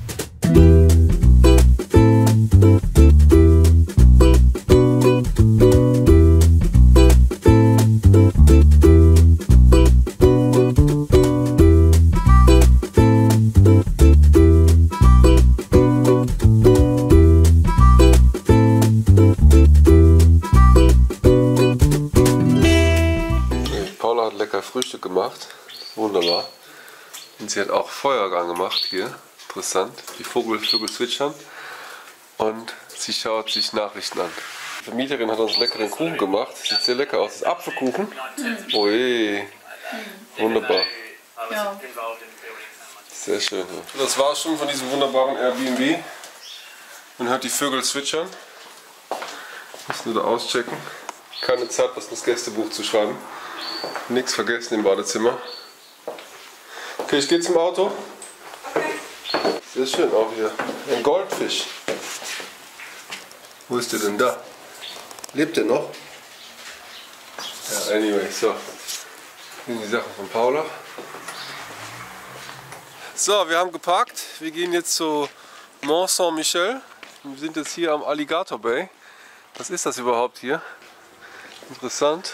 Paula hat lecker Frühstück gemacht. Wunderbar. Und sie hat auch Feuer angemacht hier. Interessant. Die Vögel zwitschern. Und sie schaut sich Nachrichten an. Die Vermieterin hat uns leckeren Kuchen gemacht. Sieht sehr lecker aus. Das ist Apfelkuchen. Ui. Wunderbar. Ja. Sehr schön. Das war schon von diesem wunderbaren Airbnb. Man hört die Vögel zwitschern. Muss nur da auschecken. Keine Zeit, was ins Gästebuch zu schreiben. Nichts vergessen im Badezimmer. Okay, ich gehe zum Auto. Sehr schön auch hier. Ein Goldfisch. Wo ist der denn da? Lebt der noch? Ja, anyway, so. Hier sind die Sachen von Paula. So, wir haben geparkt. Wir gehen jetzt zu Mont Saint-Michel. Wir sind jetzt hier am Alligator Bay. Was ist das überhaupt hier? Interessant.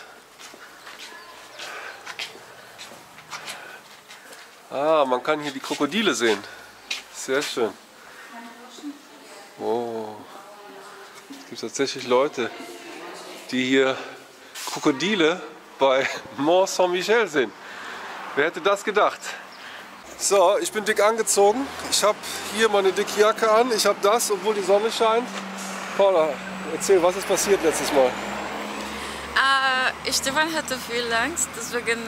Ah, man kann hier die Krokodile sehen. Sehr schön. Oh. Es gibt tatsächlich Leute, die hier Krokodile bei Mont Saint-Michel sehen. Wer hätte das gedacht? So, ich bin dick angezogen. Ich habe hier meine dicke Jacke an. Ich habe das, obwohl die Sonne scheint. Paula, erzähl, was ist passiert letztes Mal? Stefan hatte viel Angst, deswegen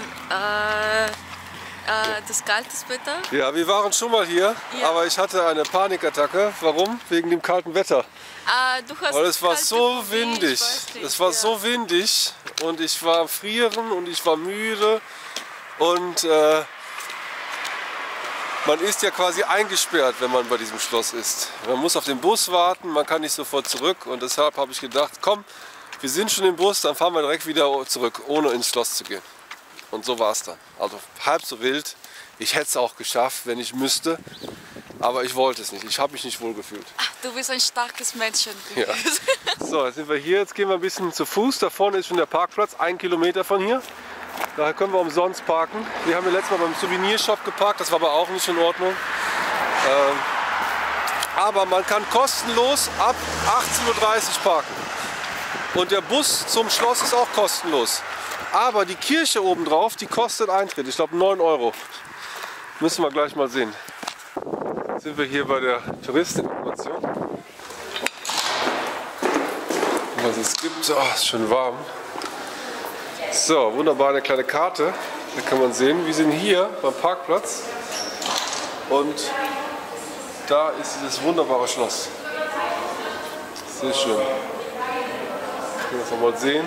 das kalte Wetter. Ja, wir waren schon mal hier, ja. Aber ich hatte eine Panikattacke. Warum? Wegen dem kalten Wetter. Du hast Weil es war so windig. Es war so windig und ich war am Frieren und ich war müde und man ist ja quasi eingesperrt, wenn man bei diesem Schloss ist. Man muss auf den Bus warten, man kann nicht sofort zurück und deshalb habe ich gedacht, komm, wir sind schon im Bus, dann fahren wir direkt wieder zurück, ohne ins Schloss zu gehen. Und so war es dann. Also halb so wild. Ich hätte es auch geschafft, wenn ich müsste, aber ich wollte es nicht. Ich habe mich nicht wohl gefühlt. Ach, du bist ein starkes Mädchen. Ja. So, jetzt sind wir hier, jetzt gehen wir ein bisschen zu Fuß. Da vorne ist schon der Parkplatz, 1 Kilometer von hier. Daher können wir umsonst parken. Wir haben ja letztes Mal beim Souvenirshop geparkt, das war aber auch nicht in Ordnung. Aber man kann kostenlos ab 18:30 Uhr parken. Und der Bus zum Schloss ist auch kostenlos. Aber die Kirche obendrauf, die kostet Eintritt. Ich glaube 9 €. Müssen wir gleich mal sehen. Jetzt sind wir hier bei der Touristeninformation. Was es gibt. Oh, ist schon warm. So, wunderbar, eine kleine Karte. Da kann man sehen, wir sind hier beim Parkplatz. Und da ist dieses wunderbare Schloss. Sehr schön. Können wir das nochmal sehen.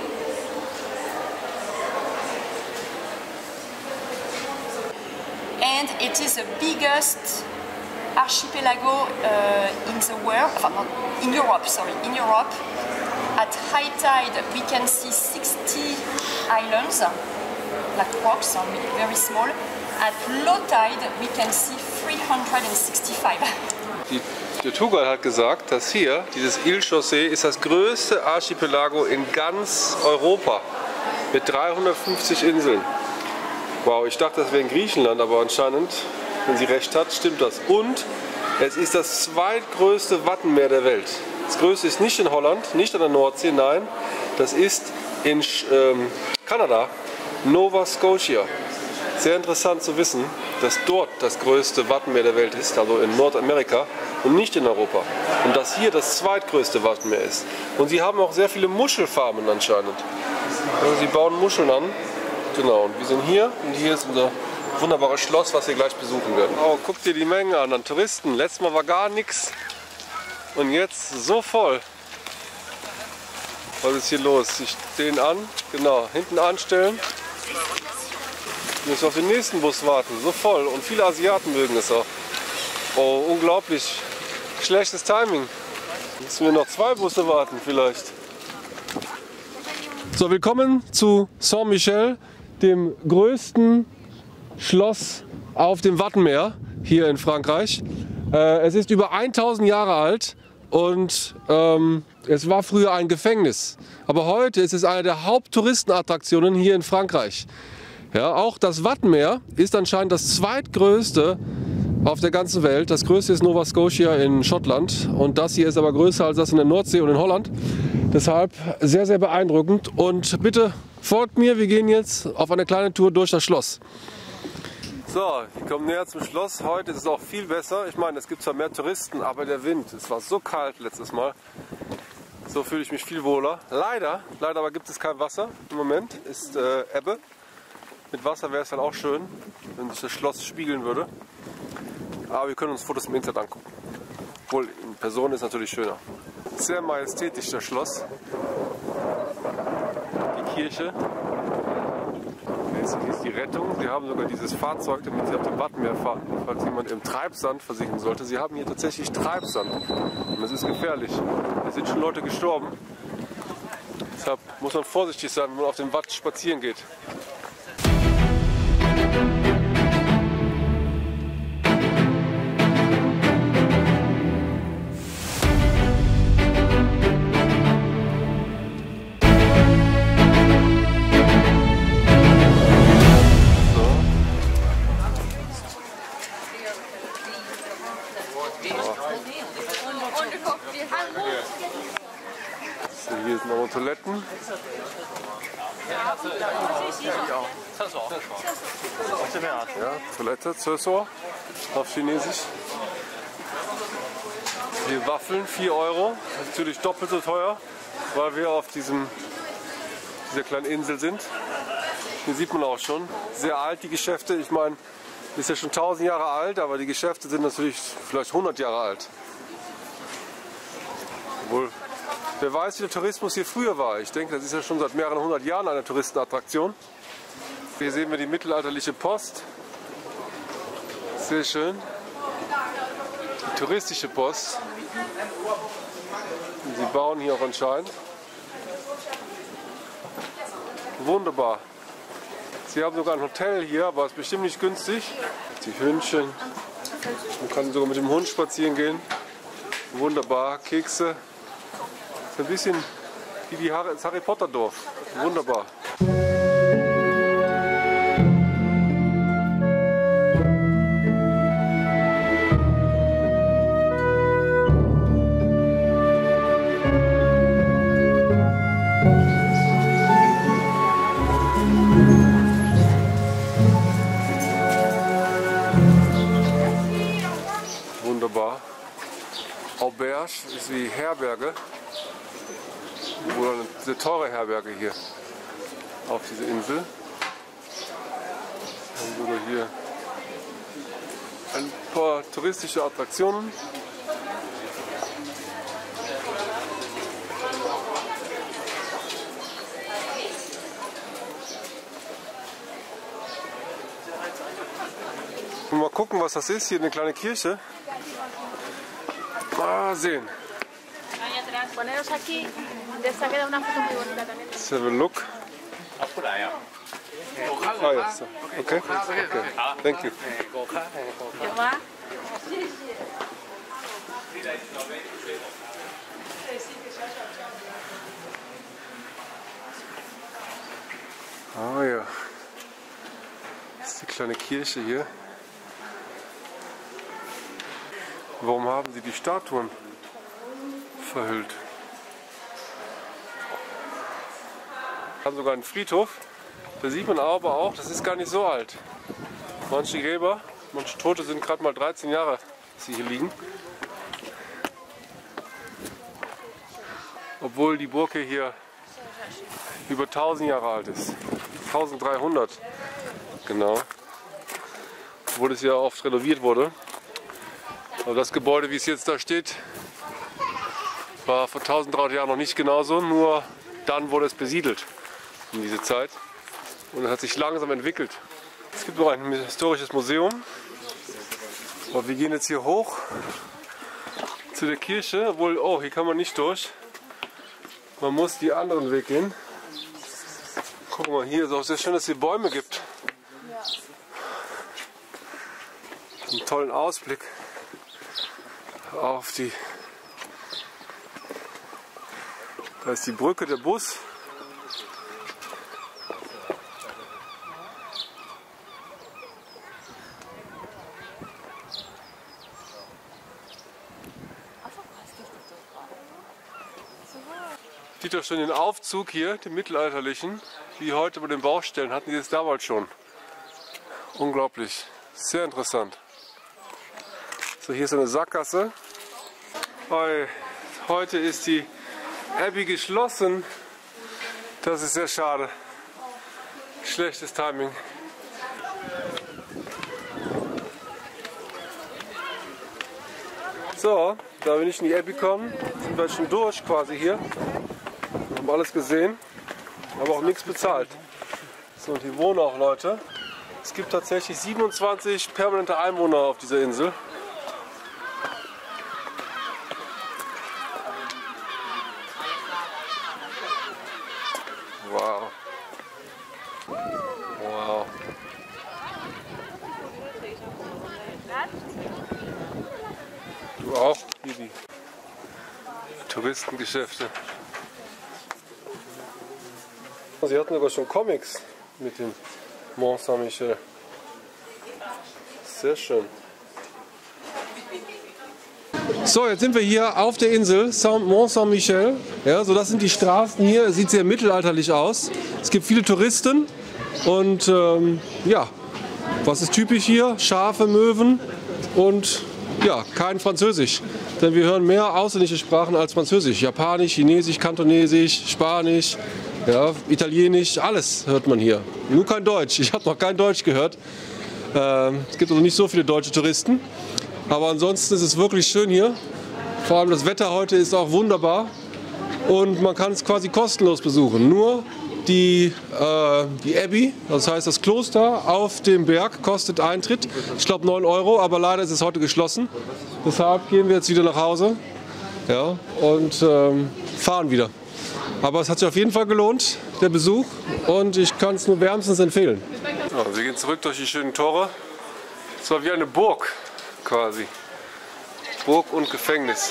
And it is the biggest archipelago in the world, in Europe, sorry, in Europe. At high tide we can see 60 islands, like rocks, very small. At low tide we can see 365. Der Tourguide hat gesagt, dass hier, dieses Île-Chaussée, ist das größte Archipelago in ganz Europa mit 350 Inseln. Wow, ich dachte, das wäre in Griechenland, aber anscheinend, wenn sie recht hat, stimmt das. Und es ist das zweitgrößte Wattenmeer der Welt. Das größte ist nicht in Holland, nicht an der Nordsee, nein, das ist in Kanada, Nova Scotia. Sehr interessant zu wissen, dass dort das größte Wattenmeer der Welt ist, also in Nordamerika und nicht in Europa. Und dass hier das zweitgrößte Wattenmeer ist. Und sie haben auch sehr viele Muschelfarmen anscheinend. Also sie bauen Muscheln an. Genau, und wir sind hier und hier ist unser wunderbares Schloss, was wir gleich besuchen werden. Oh, guck dir die Menge an Touristen. Letztes Mal war gar nichts und jetzt so voll. Was ist hier los? Ich den an, genau, hinten anstellen. Ich muss auf den nächsten Bus warten, so voll. Und viele Asiaten mögen es auch. Oh, unglaublich schlechtes Timing. Müssen wir noch 2 Busse warten vielleicht. So, willkommen zu Saint-Michel, dem größten Schloss auf dem Wattenmeer hier in Frankreich. Es ist über 1000 Jahre alt und es war früher ein Gefängnis. Aber heute ist es eine der Haupttouristenattraktionen hier in Frankreich. Ja, auch das Wattenmeer ist anscheinend das zweitgrößte auf der ganzen Welt. Das größte ist Nova Scotia in Schottland und das hier ist aber größer als das in der Nordsee und in Holland. Deshalb sehr, sehr beeindruckend und bitte folgt mir, wir gehen jetzt auf eine kleine Tour durch das Schloss. So, wir kommen näher zum Schloss. Heute ist es auch viel besser. Ich meine, es gibt zwar mehr Touristen, aber der Wind, es war so kalt letztes Mal. So fühle ich mich viel wohler. Leider aber gibt es kein Wasser im Moment, ist Ebbe. Mit Wasser wäre es dann auch schön, wenn sich das Schloss spiegeln würde. Aber wir können uns Fotos im Internet angucken. Obwohl, in Person ist natürlich schöner. Sehr majestätisch das Schloss. Die Kirche. Jetzt ist die Rettung. Sie haben sogar dieses Fahrzeug, damit sie auf dem Wattenmeer fahren, falls jemand im Treibsand versinken sollte. Sie haben hier tatsächlich Treibsand. Und das ist gefährlich. Da sind schon Leute gestorben. Deshalb muss man vorsichtig sein, wenn man auf dem Watt spazieren geht. Hier sind noch Toiletten. Ja, Toilette, Zösor auf Chinesisch. Hier Waffeln, 4 €. Natürlich doppelt so teuer, weil wir auf dieser kleinen Insel sind. Hier sieht man auch schon, sehr alt die Geschäfte. Ich meine, ist ja schon 1000 Jahre alt, aber die Geschäfte sind natürlich vielleicht 100 Jahre alt. Obwohl, wer weiß, wie der Tourismus hier früher war. Ich denke, das ist ja schon seit mehreren 100 Jahren eine Touristenattraktion. Hier sehen wir die mittelalterliche Post. Sehr schön. Die touristische Post. Und sie bauen hier auch anscheinend. Wunderbar. Sie haben sogar ein Hotel hier, aber es ist bestimmt nicht günstig. Die Hündchen. Man kann sogar mit dem Hund spazieren gehen. Wunderbar. Kekse. Ein bisschen wie das Harry Potter Dorf. Wunderbar. Wunderbar. Auberge ist wie Herberge. Oder eine teure Herberge hier auf dieser Insel. Dann sogar hier ein paar touristische Attraktionen. Mal gucken, was das ist. Hier eine kleine Kirche. Mal sehen. Let's have a look. Oh, yes. Okay. Okay. Thank you. Ah ja. Das ist die kleine Kirche hier. Warum haben sie die Statuen verhüllt? Wir haben sogar einen Friedhof. Da sieht man aber auch, das ist gar nicht so alt. Manche Gräber, manche Tote sind gerade mal 13 Jahre, dass sie hier liegen. Obwohl die Burg hier über 1000 Jahre alt ist. 1300 genau. wo das ja oft renoviert wurde. Aber das Gebäude, wie es jetzt da steht, war vor 1300 Jahren noch nicht genauso, nur dann wurde es besiedelt in diese Zeit und es hat sich langsam entwickelt. Es gibt noch ein historisches Museum, aber wir gehen jetzt hier hoch zu der Kirche, obwohl, oh, hier kann man nicht durch. Man muss die anderen Weg gehen. Guck mal, hier ist auch sehr schön, dass es hier Bäume gibt. Einen tollen Ausblick auf die. Da ist die Brücke, der Bus. Sieht doch schon den Aufzug hier, den mittelalterlichen, wie heute bei den Baustellen, hatten die das damals schon. Unglaublich, sehr interessant. So, hier ist eine Sackgasse. Heute ist die Abbey geschlossen. Das ist sehr schade. Schlechtes Timing. So, da wir nicht in die Abbey kommen, sind wir schon durch quasi hier. Wir haben alles gesehen, aber auch nichts bezahlt. So, und hier wohnen auch Leute. Es gibt tatsächlich 27 permanente Einwohner auf dieser Insel. Wow. Wow. Du auch, Bibi. Touristengeschäfte. Sie hatten sogar schon Comics mit dem Mont Saint-Michel. Sehr schön. So, jetzt sind wir hier auf der Insel Mont Saint-Michel. Ja, so das sind die Straßen hier. Sieht sehr mittelalterlich aus. Es gibt viele Touristen und ja, was ist typisch hier? Schafe, Möwen und ja, kein Französisch. Denn wir hören mehr ausländische Sprachen als Französisch. Japanisch, Chinesisch, Kantonesisch, Spanisch, ja, Italienisch, alles hört man hier. Nur kein Deutsch. Ich habe noch kein Deutsch gehört. Es gibt also nicht so viele deutsche Touristen. Aber ansonsten ist es wirklich schön hier. Vor allem das Wetter heute ist auch wunderbar. Und man kann es quasi kostenlos besuchen. Nur die Abbey, das heißt das Kloster auf dem Berg, kostet Eintritt. Ich glaube 9 €, aber leider ist es heute geschlossen. Deshalb gehen wir jetzt wieder nach Hause, ja, und fahren wieder. Aber es hat sich auf jeden Fall gelohnt, der Besuch. Und ich kann es nur wärmstens empfehlen. Ja, wir gehen zurück durch die schönen Tore. Es war wie eine Burg quasi. Burg und Gefängnis.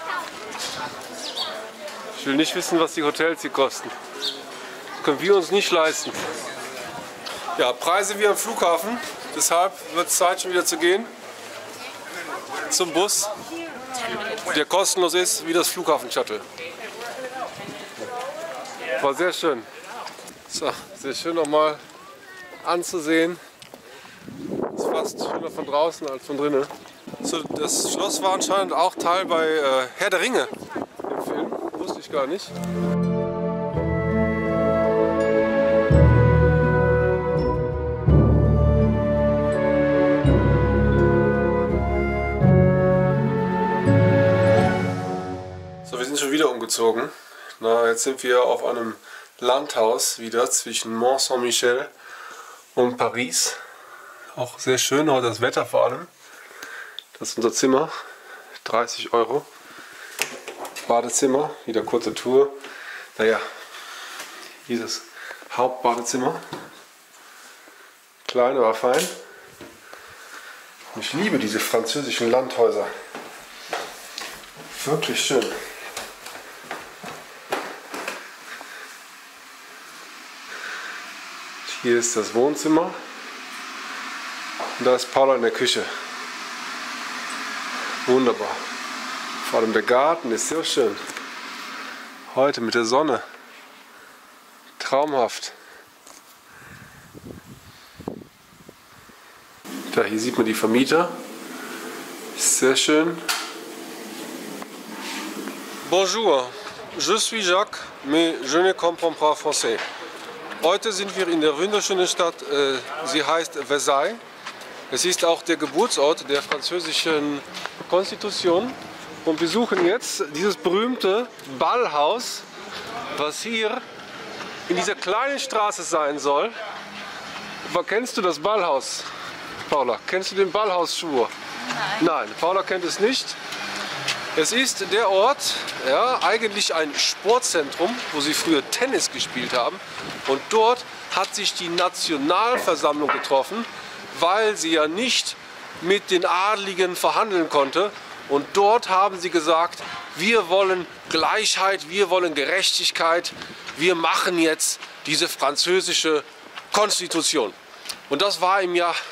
Ich will nicht wissen, was die Hotels hier kosten. Das können wir uns nicht leisten. Ja, Preise wie am Flughafen. Deshalb wird es Zeit, schon wieder zu gehen. Zum Bus, der kostenlos ist, wie das Flughafen-Shuttle. War sehr schön. So, sehr schön nochmal anzusehen. Ist fast schöner von draußen als von drinnen. So, das Schloss war anscheinend auch Teil bei Herr der Ringe im Film. Wusste ich gar nicht. So, wir sind schon wieder umgezogen. Na, jetzt sind wir auf einem Landhaus wieder zwischen Mont Saint-Michel und Paris. Auch sehr schön, heute das Wetter vor allem. Das ist unser Zimmer, 30 €. Badezimmer, wieder kurze Tour. Naja, dieses Hauptbadezimmer. Klein, aber fein. Und ich liebe diese französischen Landhäuser. Wirklich schön. Hier ist das Wohnzimmer. Und da ist Paula in der Küche. Wunderbar. Vor allem der Garten ist sehr schön. Heute mit der Sonne. Traumhaft. Da hier sieht man die Vermieter. Ist sehr schön. Bonjour, je suis Jacques, mais je ne comprends pas français. Heute sind wir in der wunderschönen Stadt, sie heißt Versailles. Es ist auch der Geburtsort der französischen Konstitution. Und wir suchen jetzt dieses berühmte Ballhaus, was hier in dieser kleinen Straße sein soll. Kennst du das Ballhaus, Paula? Kennst du den Ballhausschwur? Nein, Paula kennt es nicht. Es ist der Ort, ja, eigentlich ein Sportzentrum, wo sie früher Tennis gespielt haben. Und dort hat sich die Nationalversammlung getroffen, weil sie ja nicht mit den Adligen verhandeln konnte. Und dort haben sie gesagt, wir wollen Gleichheit, wir wollen Gerechtigkeit, wir machen jetzt diese französische Konstitution. Und das war im Jahr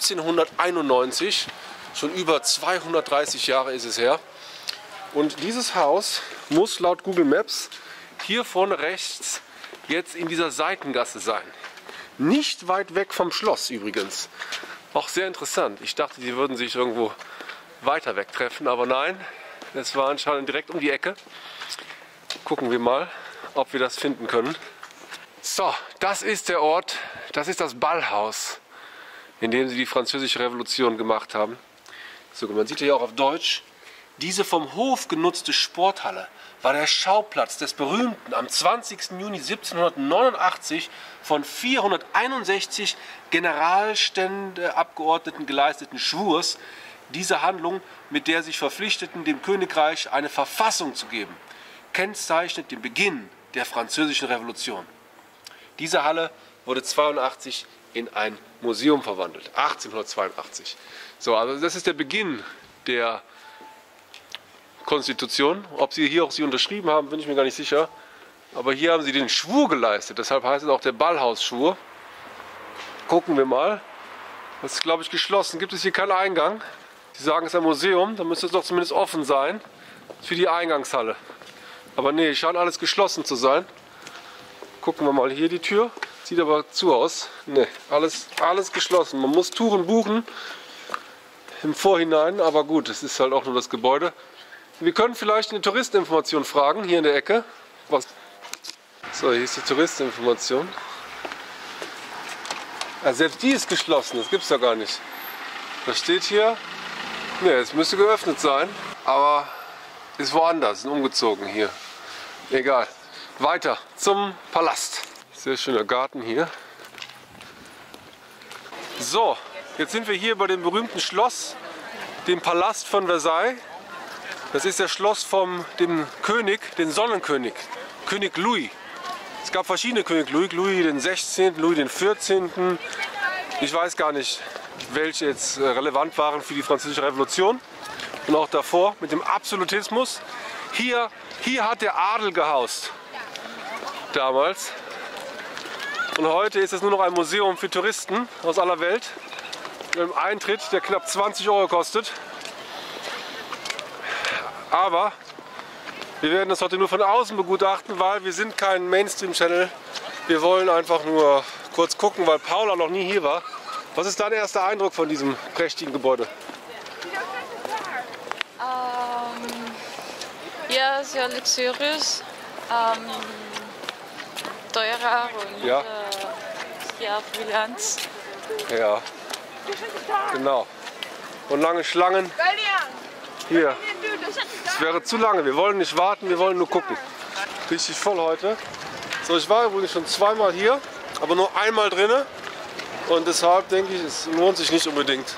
1791, schon über 230 Jahre ist es her. Und dieses Haus muss laut Google Maps hier vorne rechts jetzt in dieser Seitengasse sein. Nicht weit weg vom Schloss übrigens. Auch sehr interessant. Ich dachte, sie würden sich irgendwo weiter weg treffen, aber nein, es war anscheinend direkt um die Ecke. Gucken wir mal, ob wir das finden können. So, das ist der Ort, das ist das Ballhaus, in dem sie die französische Revolution gemacht haben. So, man sieht hier auch auf Deutsch, diese vom Hof genutzte Sporthalle war der Schauplatz des berühmten, am 20. Juni 1789 von 461 Generalständeabgeordneten geleisteten Schwurs, diese Handlung, mit der sich verpflichteten, dem Königreich eine Verfassung zu geben, kennzeichnet den Beginn der französischen Revolution. Diese Halle wurde 1982 in ein Museum verwandelt, 1882. So, also das ist der Beginn der Konstitution. Ob sie hier auch sie unterschrieben haben, bin ich mir gar nicht sicher. Aber hier haben sie den Schwur geleistet, deshalb heißt es auch der Ballhausschwur. Gucken wir mal. Das ist, glaube ich, geschlossen. Gibt es hier keinen Eingang? Sie sagen, es ist ein Museum, dann müsste es doch zumindest offen sein für die Eingangshalle. Aber nee, scheint alles geschlossen zu sein. Gucken wir mal hier die Tür. Sieht aber zu aus. Nee, alles geschlossen. Man muss Touren buchen im Vorhinein, aber gut, es ist halt auch nur das Gebäude. Wir können vielleicht eine Touristeninformation fragen, hier in der Ecke. Was? So, hier ist die Touristeninformation. Ja, selbst die ist geschlossen, das gibt es ja gar nicht. Das steht hier, ne, es müsste geöffnet sein, aber ist woanders, ist umgezogen hier. Egal. Weiter zum Palast. Sehr schöner Garten hier. So, jetzt sind wir hier bei dem berühmten Schloss, dem Palast von Versailles. Das ist das Schloss von dem König, den Sonnenkönig, König Louis. Es gab verschiedene König Louis, Louis den 16., Louis den 14. Ich weiß gar nicht, welche jetzt relevant waren für die französische Revolution. Und auch davor mit dem Absolutismus. Hier hat der Adel gehaust, damals. Und heute ist es nur noch ein Museum für Touristen aus aller Welt. Mit einem Eintritt, der knapp 20 € kostet. Aber wir werden das heute nur von außen begutachten, weil wir sind kein Mainstream-Channel. Wir wollen einfach nur kurz gucken, weil Paula noch nie hier war. Was ist dein erster Eindruck von diesem prächtigen Gebäude? Ja, sehr luxuriös, teurer und ja, brillant. Ja, genau. Und lange Schlangen. Hier. Es wäre zu lange. Wir wollen nicht warten, wir wollen nur gucken. Richtig voll heute. So, ich war übrigens schon zweimal hier, aber nur einmal drinne. Und deshalb denke ich, es lohnt sich nicht unbedingt,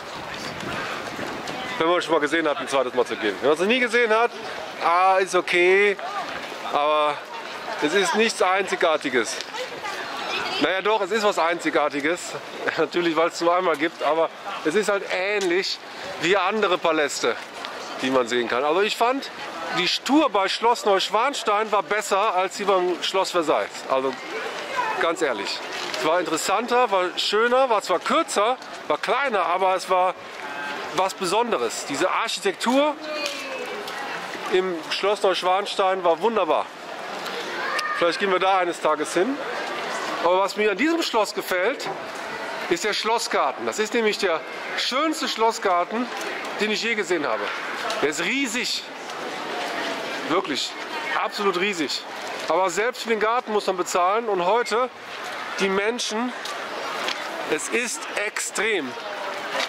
wenn man schon mal gesehen hat, ein zweites Mal zu gehen. Wenn man es noch nie gesehen hat, ist okay, aber es ist nichts Einzigartiges. Naja doch, es ist was Einzigartiges, natürlich, weil es nur einmal gibt, aber es ist halt ähnlich wie andere Paläste, die man sehen kann. Also ich fand, die Tour bei Schloss Neuschwanstein war besser als die beim Schloss Versailles. Also ganz ehrlich. Es war interessanter, war schöner, war zwar kürzer, war kleiner, aber es war was Besonderes. Diese Architektur im Schloss Neuschwanstein war wunderbar. Vielleicht gehen wir da eines Tages hin. Aber was mir an diesem Schloss gefällt, ist der Schlossgarten. Das ist nämlich der schönste Schlossgarten, den ich je gesehen habe. Der ist riesig. Wirklich, absolut riesig. Aber selbst für den Garten muss man bezahlen. Und heute, die Menschen, es ist extrem.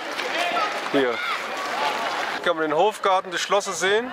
Hier. Hier kann man den Hofgarten des Schlosses sehen.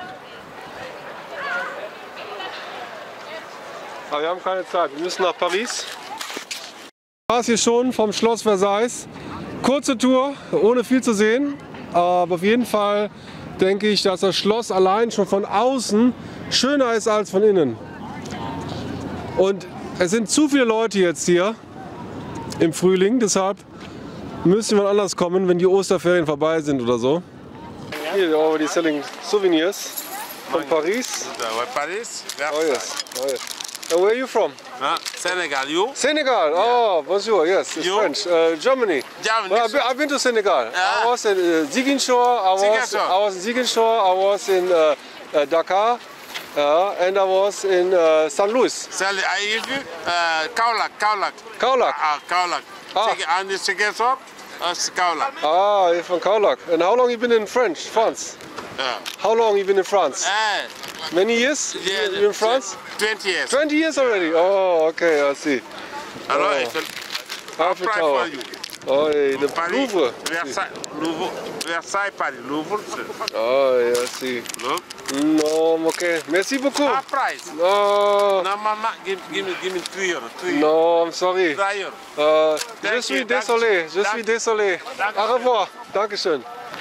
Aber wir haben keine Zeit, wir müssen nach Paris. War es hier schon vom Schloss Versailles. Kurze Tour, ohne viel zu sehen. Aber auf jeden Fall denke ich, dass das Schloss allein schon von außen schöner ist als von innen. Und es sind zu viele Leute jetzt hier im Frühling, deshalb müssen wir anders kommen, wenn die Osterferien vorbei sind oder so. Here already selling souvenirs from Paris. Paris? Oh yes. Oh yes. And where are you from? Senegal. You? Senegal. Oh, bonjour. Yes, it's You? French. Germany. Germany. Well, I've been to Senegal. I was in Ziguinchor. I was in Ziguinchor. I was in Dakar. And I was in St. Louis. I give you Kaolack. Kaolack. Kaolack. And the second shop is Kaolack. Ah, you're from Kaolack. And how long you been in France? How long you been in France? Many years? Yeah, you in France? 20 years. 20 years already? Oh, okay, I see. Alors, Eiffel Tower. Oh, the Louvre. Versailles, Paris. Louvre. Oh, yeah, I see. Look. No, okay. Merci beaucoup. Price. No. No, mama, give me 2 euros. No, I'm sorry. 3 euros. Je suis désolé. Je suis désolé. Au revoir. Dankeschön.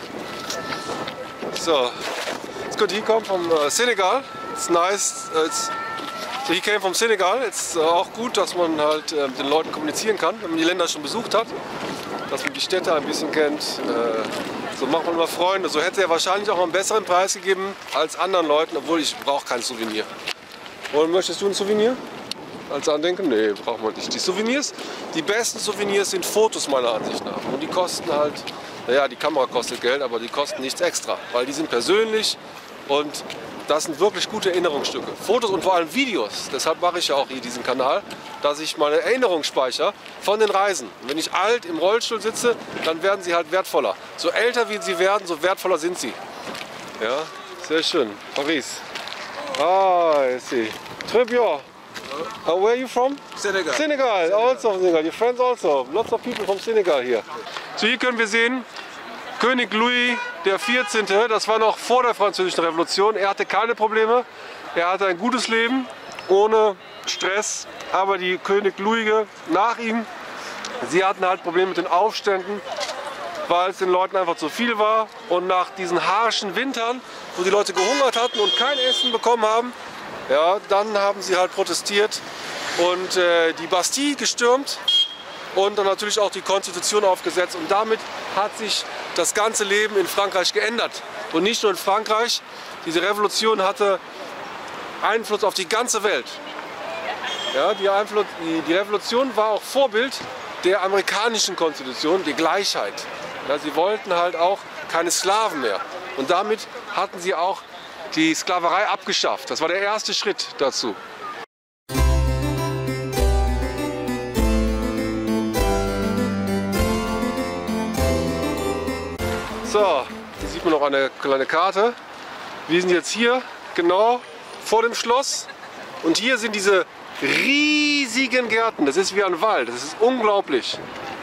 So, it's good. He come from Senegal. It's nice. So he came from Senegal. It's auch gut, dass man halt mit den Leuten kommunizieren kann, wenn man die Länder schon besucht hat, dass man die Städte ein bisschen kennt. So macht man mal Freunde. So hätte er wahrscheinlich auch einen besseren Preis gegeben als anderen Leuten, obwohl ich brauche kein Souvenir. Und möchtest du ein Souvenir? Als Andenken? Nee, braucht man nicht. Die Souvenirs, die besten Souvenirs sind Fotos meiner Ansicht nach. Und die kosten halt, naja, die Kamera kostet Geld, aber die kosten nichts extra. Weil die sind persönlich und das sind wirklich gute Erinnerungsstücke. Fotos und vor allem Videos. Deshalb mache ich ja auch hier diesen Kanal, dass ich meine Erinnerungen speichere von den Reisen. Und wenn ich alt im Rollstuhl sitze, dann werden sie halt wertvoller. So älter wie sie werden, so wertvoller sind sie. Ja, sehr schön. Paris. Ah, I see. Très bien. Where are you from? Senegal. Senegal, also Senegal. Your friends also. Lots of people from Senegal here. So hier können wir sehen, König Louis XIV., das war noch vor der Französischen Revolution. Er hatte keine Probleme. Er hatte ein gutes Leben, ohne Stress. Aber die König Louis nach ihm, sie hatten halt Probleme mit den Aufständen, weil es den Leuten einfach zu viel war. Und nach diesen harschen Wintern, wo die Leute gehungert hatten und kein Essen bekommen haben, ja, dann haben sie halt protestiert und die Bastille gestürmt und dann natürlich auch die Konstitution aufgesetzt. Und damit hat sich das ganze Leben in Frankreich geändert. Und nicht nur in Frankreich, diese Revolution hatte Einfluss auf die ganze Welt. Ja, die Revolution war auch Vorbild der amerikanischen Konstitution, die Gleichheit. Ja, sie wollten halt auch keine Sklaven mehr. Und damit hatten sie auch die Sklaverei abgeschafft. Das war der erste Schritt dazu. So, hier sieht man noch eine kleine Karte. Wir sind jetzt hier genau vor dem Schloss und hier sind diese riesigen Gärten. Das ist wie ein Wald, das ist unglaublich.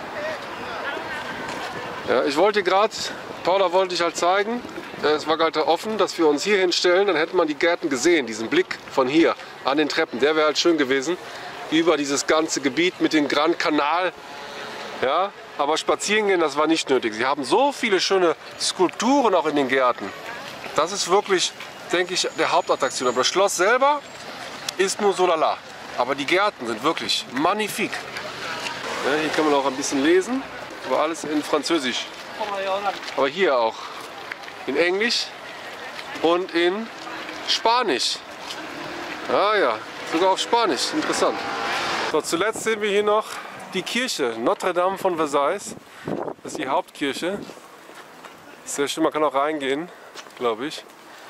Ja, ich wollte gerade, Paula wollte ich halt zeigen, es war gerade offen, dass wir uns hier hinstellen, dann hätte man die Gärten gesehen, diesen Blick von hier an den Treppen, der wäre halt schön gewesen, über dieses ganze Gebiet mit dem Grand Canal. Ja, aber spazieren gehen, das war nicht nötig. Sie haben so viele schöne Skulpturen auch in den Gärten. Das ist wirklich, denke ich, der Hauptattraktion. Aber das Schloss selber ist nur so lala. Aber die Gärten sind wirklich magnifique. Ja, hier kann man auch ein bisschen lesen, aber alles in Französisch. Aber hier auch in Englisch und in Spanisch. Ah ja, sogar auf Spanisch. Interessant. So, zuletzt sehen wir hier noch die Kirche Notre-Dame von Versailles. Das ist die Hauptkirche. Sehr schön, man kann auch reingehen, glaube ich.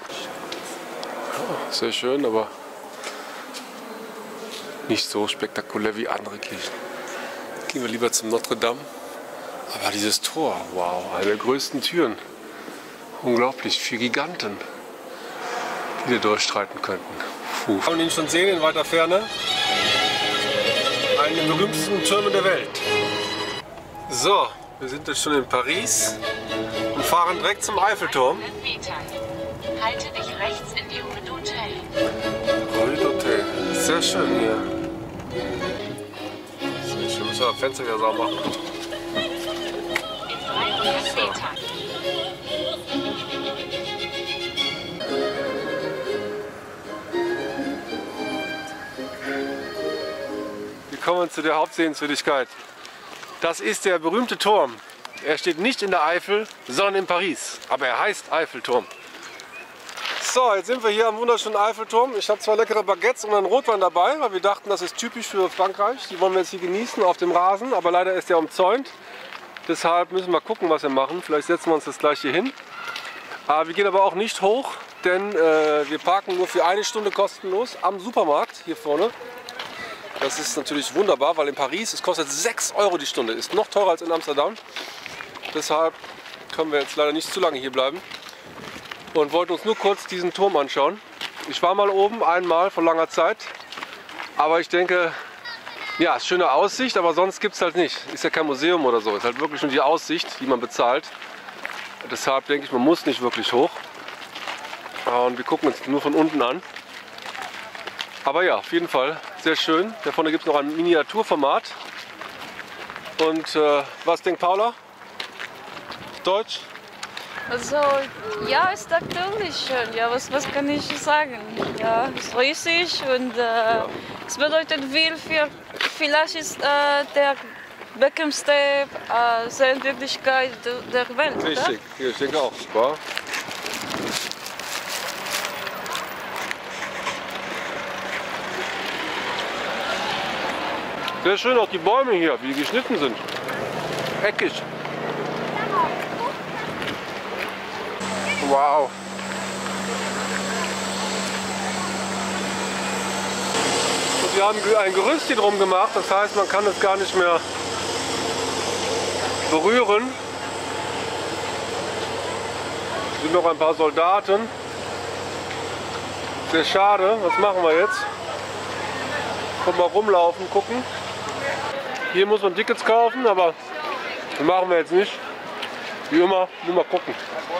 Sehr schön, aber nicht so spektakulär wie andere Kirchen. Gehen wir lieber zum Notre-Dame. Aber dieses Tor, wow, eine der größten Türen. Unglaublich, 4 Giganten, die da durchstreiten könnten. Puh. Kann man ihn schon sehen in weiter Ferne? Einen der berühmtesten Türme der Welt. So, wir sind jetzt schon in Paris und fahren direkt zum Eiffelturm. Halte dich rechts in die Rue d'Hotel. Rue d'Hotel. Sehr schön hier. Sehr schön. Müssen wir das Fenster wieder sauber machen. In 300 Metern. Wir kommen zu der Hauptsehenswürdigkeit. Das ist der berühmte Turm. Er steht nicht in der Eifel, sondern in Paris. Aber er heißt Eiffelturm. So, jetzt sind wir hier am wunderschönen Eiffelturm. Ich habe 2 leckere Baguettes und einen Rotwein dabei, weil wir dachten, das ist typisch für Frankreich. Die wollen wir jetzt hier genießen auf dem Rasen, aber leider ist der umzäunt. Deshalb müssen wir gucken, was wir machen. Vielleicht setzen wir uns das gleich hier hin. Wir gehen aber auch nicht hoch, denn wir parken nur für 1 Stunde kostenlos am Supermarkt hier vorne. Das ist natürlich wunderbar, weil in Paris, es kostet 6 € die Stunde. Ist noch teurer als in Amsterdam. Deshalb können wir jetzt leider nicht zu lange hier bleiben. Und wollten uns nur kurz diesen Turm anschauen. Ich war mal oben, einmal vor langer Zeit. Aber ich denke, ja, ist schöne Aussicht, aber sonst gibt es halt nicht. Ist ja kein Museum oder so. Ist halt wirklich nur die Aussicht, die man bezahlt. Deshalb denke ich, man muss nicht wirklich hoch. Und wir gucken uns nur von unten an. Aber ja, auf jeden Fall sehr schön. Da vorne gibt es noch ein Miniaturformat. Und was denkt Paula? Deutsch? Also, ja, ist natürlich schön. Ja, was kann ich sagen? Ja, es ist riesig und es bedeutet viel für. Vielleicht ist der bekannteste Sehenswürdigkeit der Welt. Richtig, ja, ich denke auch. Super. Sehr schön auch die Bäume hier, wie die geschnitten sind. Eckig. Wow. Und wir haben ein Gerüst hier drum gemacht, das heißt, man kann es gar nicht mehr berühren. Es sind noch ein paar Soldaten. Sehr schade. Was machen wir jetzt? Kommt mal rumlaufen, gucken. Hier muss man Tickets kaufen, aber das machen wir jetzt nicht. Wie immer, nur mal gucken.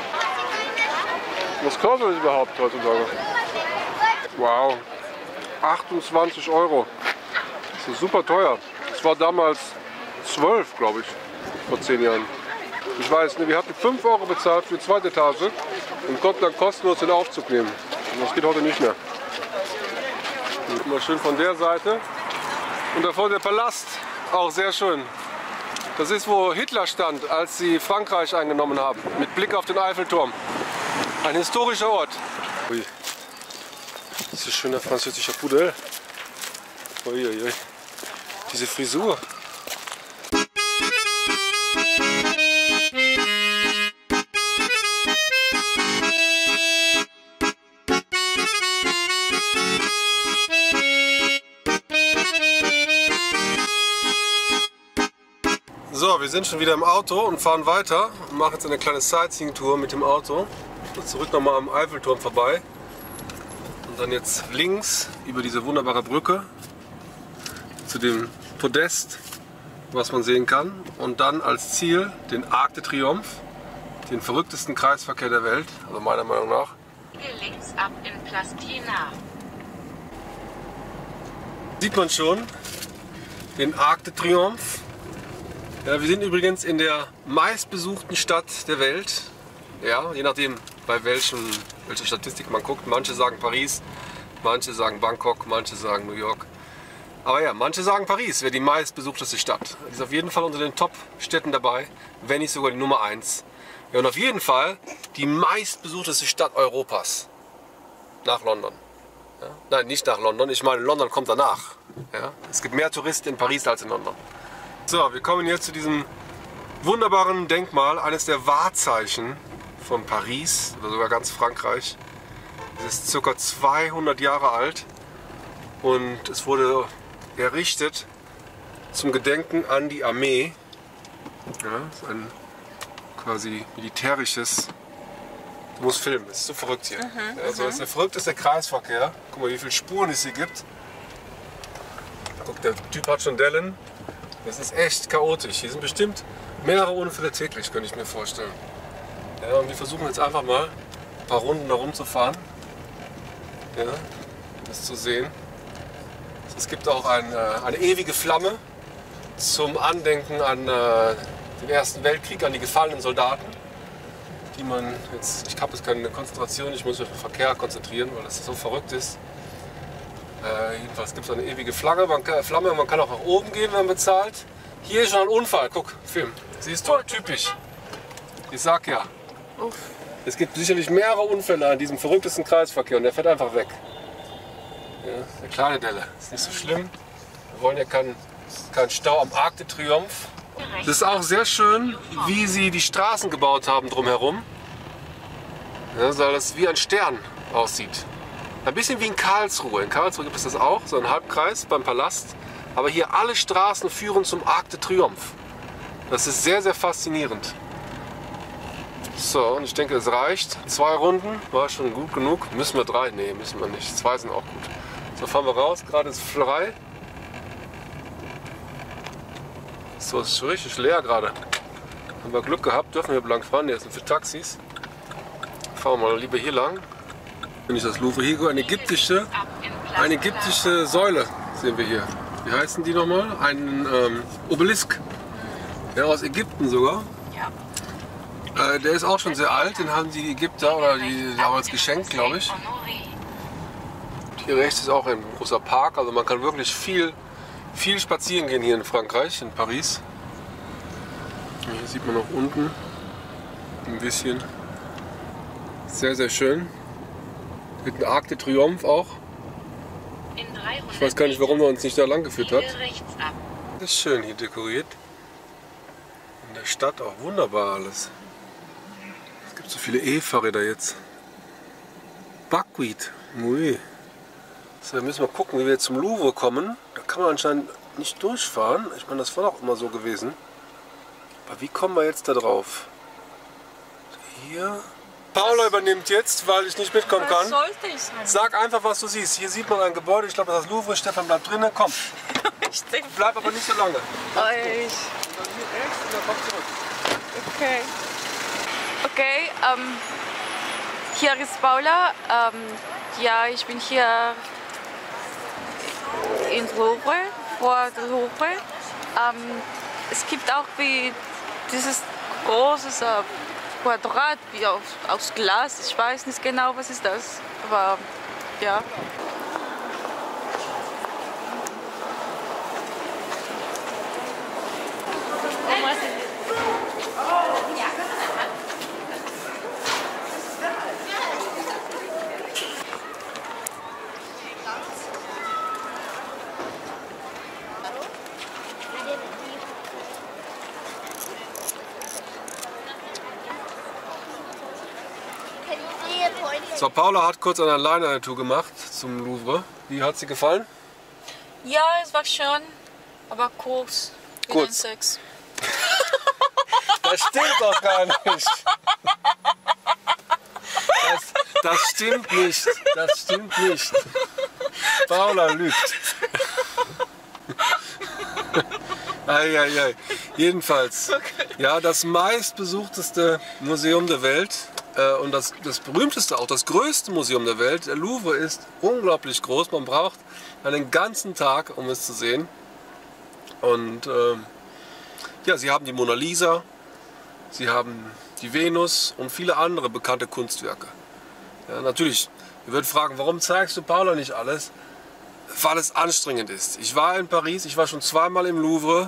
Was kostet das überhaupt heutzutage? Wow, 28 €. Das ist super teuer. Das war damals 12, glaube ich, vor 10 Jahren. Ich weiß nicht, wir hatten 5 € bezahlt für die 2. Etage und konnten dann kostenlos den Aufzug nehmen. Und das geht heute nicht mehr. Mal schön von der Seite. Und davor der Palast, auch sehr schön. Das ist, wo Hitler stand, als sie Frankreich eingenommen haben, mit Blick auf den Eiffelturm. Ein historischer Ort. Ui. Das ist ein schöner französischer Pudel. Uiuiui. Diese Frisur. So, wir sind schon wieder im Auto und fahren weiter und machen jetzt eine kleine Sightseeing-Tour mit dem Auto. Zurück nochmal am Eiffelturm vorbei und dann jetzt links über diese wunderbare Brücke zu dem Podest, was man sehen kann, und dann als Ziel den Arc de Triomphe, den verrücktesten Kreisverkehr der Welt, also meiner Meinung nach. Hier links ab in Plastina. Sieht man schon den Arc de Triomphe. Ja, wir sind übrigens in der meistbesuchten Stadt der Welt. Ja, je nachdem, bei welcher Statistik man guckt. Manche sagen Paris, manche sagen Bangkok, manche sagen New York. Aber ja, manche sagen Paris wäre die meistbesuchteste Stadt. Die ist auf jeden Fall unter den Top-Städten dabei, wenn nicht sogar die Nummer 1. Ja, und auf jeden Fall die meistbesuchteste Stadt Europas. Nach London. Ja? Nein, nicht nach London. Ich meine, London kommt danach. Ja? Es gibt mehr Touristen in Paris als in London. So, wir kommen jetzt zu diesem wunderbaren Denkmal, eines der Wahrzeichen von Paris oder sogar ganz Frankreich. Es ist ca. 200 Jahre alt und es wurde errichtet zum Gedenken an die Armee. Ja, das ist ein quasi militärisches. Du musst filmen, das ist so verrückt hier. Also das ist der verrückteste Kreisverkehr. Guck mal, wie viele Spuren es hier gibt. Guck, der Typ hat schon Dellen. Das ist echt chaotisch. Hier sind bestimmt mehrere Unfälle täglich, könnte ich mir vorstellen. Ja, und wir versuchen jetzt einfach mal ein paar Runden da rumzufahren. Ja, das zu sehen. Es gibt auch eine ewige Flamme zum Andenken an den Ersten Weltkrieg, an die gefallenen Soldaten, die man jetzt, ich habe jetzt keine Konzentration, ich muss mich auf den Verkehr konzentrieren, weil das so verrückt ist. Jedenfalls gibt es eine ewige Flamme, man kann auch nach oben gehen, wenn man bezahlt. Hier ist schon ein Unfall, guck, Film, siehst du, typisch. Ich sag ja, es gibt sicherlich mehrere Unfälle an diesem verrücktesten Kreisverkehr und der fährt einfach weg. Ja, eine kleine Delle, ist nicht so schlimm. Wir wollen ja keinen Stau am Arc de Triomphe. Das ist auch sehr schön, wie sie die Straßen gebaut haben drumherum. Ja, weil das wie ein Stern aussieht. Ein bisschen wie in Karlsruhe. In Karlsruhe gibt es das auch, so ein Halbkreis beim Palast. Aber hier alle Straßen führen zum Arc de Triomphe. Das ist sehr, sehr faszinierend. So, und ich denke, es reicht. 2 Runden war schon gut genug. Müssen wir 3? Nee, müssen wir nicht. 2 sind auch gut. So, fahren wir raus. Gerade ist frei. So, es ist schon richtig leer gerade. Haben wir Glück gehabt, dürfen wir blank fahren. Der ist nur für Taxis. Fahren wir mal lieber hier lang. Wenn ich das Louvre hier eine ägyptische Säule sehen wir hier. Wie heißen die nochmal? Ein Obelisk. Ja, aus Ägypten sogar. Der ist auch schon sehr alt. Den haben die Ägypter oder die damals geschenkt, glaube ich. Hier rechts ist auch ein großer Park. Also man kann wirklich viel spazieren gehen hier in Frankreich, in Paris. Hier sieht man noch unten ein bisschen. Sehr, sehr schön. Mit einem Arc de Triomphe auch. Ich weiß gar nicht, warum er uns nicht da lang geführt hat. Das ist schön hier dekoriert. In der Stadt auch wunderbar alles. Es gibt so viele E-Fahrräder jetzt. Buckwheat. Ui. So, wir müssen mal gucken, wie wir jetzt zum Louvre kommen. Da kann man anscheinend nicht durchfahren. Ich meine, das war doch immer so gewesen. Aber wie kommen wir jetzt da drauf? Hier. Paula übernimmt jetzt, weil ich nicht mitkommen kann. Was sollte ich sagen? Sag einfach, was du siehst. Hier sieht man ein Gebäude. Ich glaube, das ist das Louvre. Stefan bleibt drinnen. Komm. Bleib aber nicht so lange. Okay. Okay, hier ist Paula. Ja, ich bin hier in Louvre, vor der Louvre. Es gibt auch wie dieses große Quadrat wie aus Glas. Ich weiß nicht genau, was ist das, aber ja. So, Paula hat kurz eine Alleintour gemacht zum Louvre. Wie hat sie gefallen? Ja, es war schön, aber kurz. Wie den Sex. Das stimmt doch gar nicht. Das stimmt nicht. Das stimmt nicht. Paula lügt. Eieiei. Jedenfalls, ja, das meistbesuchteste Museum der Welt und das berühmteste, auch das größte Museum der Welt, der Louvre, ist unglaublich groß. Man braucht einen ganzen Tag, um es zu sehen. Und ja, sie haben die Mona Lisa, sie haben die Venus und viele andere bekannte Kunstwerke. Ja, natürlich, ihr werdet fragen, warum zeigst du Paula nicht alles? Weil es anstrengend ist. Ich war in Paris, ich war schon zweimal im Louvre,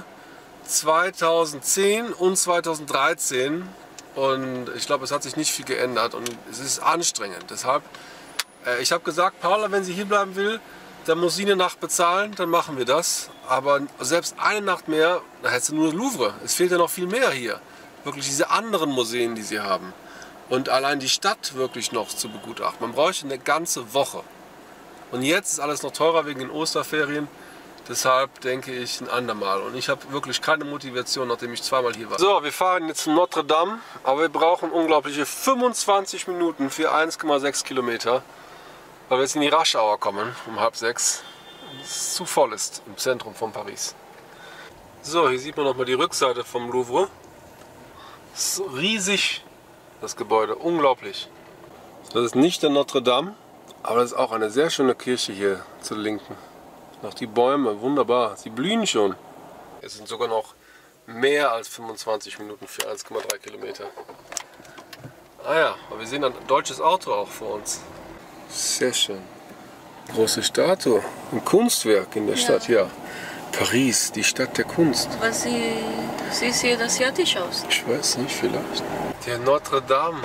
2010 und 2013, und ich glaube, es hat sich nicht viel geändert und es ist anstrengend. Deshalb, ich habe gesagt, Paula, wenn sie hier bleiben will, dann muss sie eine Nacht bezahlen, dann machen wir das. Aber selbst eine Nacht mehr, da hättest du nur Louvre. Es fehlt ja noch viel mehr hier. Wirklich diese anderen Museen, die sie haben. Und allein die Stadt wirklich noch zu begutachten. Man bräuchte eine ganze Woche. Und jetzt ist alles noch teurer wegen den Osterferien. Deshalb denke ich ein andermal. Und ich habe wirklich keine Motivation, nachdem ich zweimal hier war. So, wir fahren jetzt in Notre Dame. Aber wir brauchen unglaubliche 25 Minuten für 1,6 Kilometer. Weil wir jetzt in die Rush Hour kommen, um 5:30. Es zu voll ist im Zentrum von Paris. So, hier sieht man noch mal die Rückseite vom Louvre. Das ist riesig. das Gebäude. Unglaublich. Das ist nicht der Notre Dame, aber das ist auch eine sehr schöne Kirche hier zur Linken. Noch die Bäume, wunderbar. Sie blühen schon. Es sind sogar noch mehr als 25 Minuten für 1,3 Kilometer. Ah ja, aber wir sehen ein deutsches Auto auch vor uns. Sehr schön. Große Statue, ein Kunstwerk in der Stadt, ja. Paris, die Stadt der Kunst. Aber sie sieht asiatisch aus. Ich weiß nicht, vielleicht. Der Notre Dame.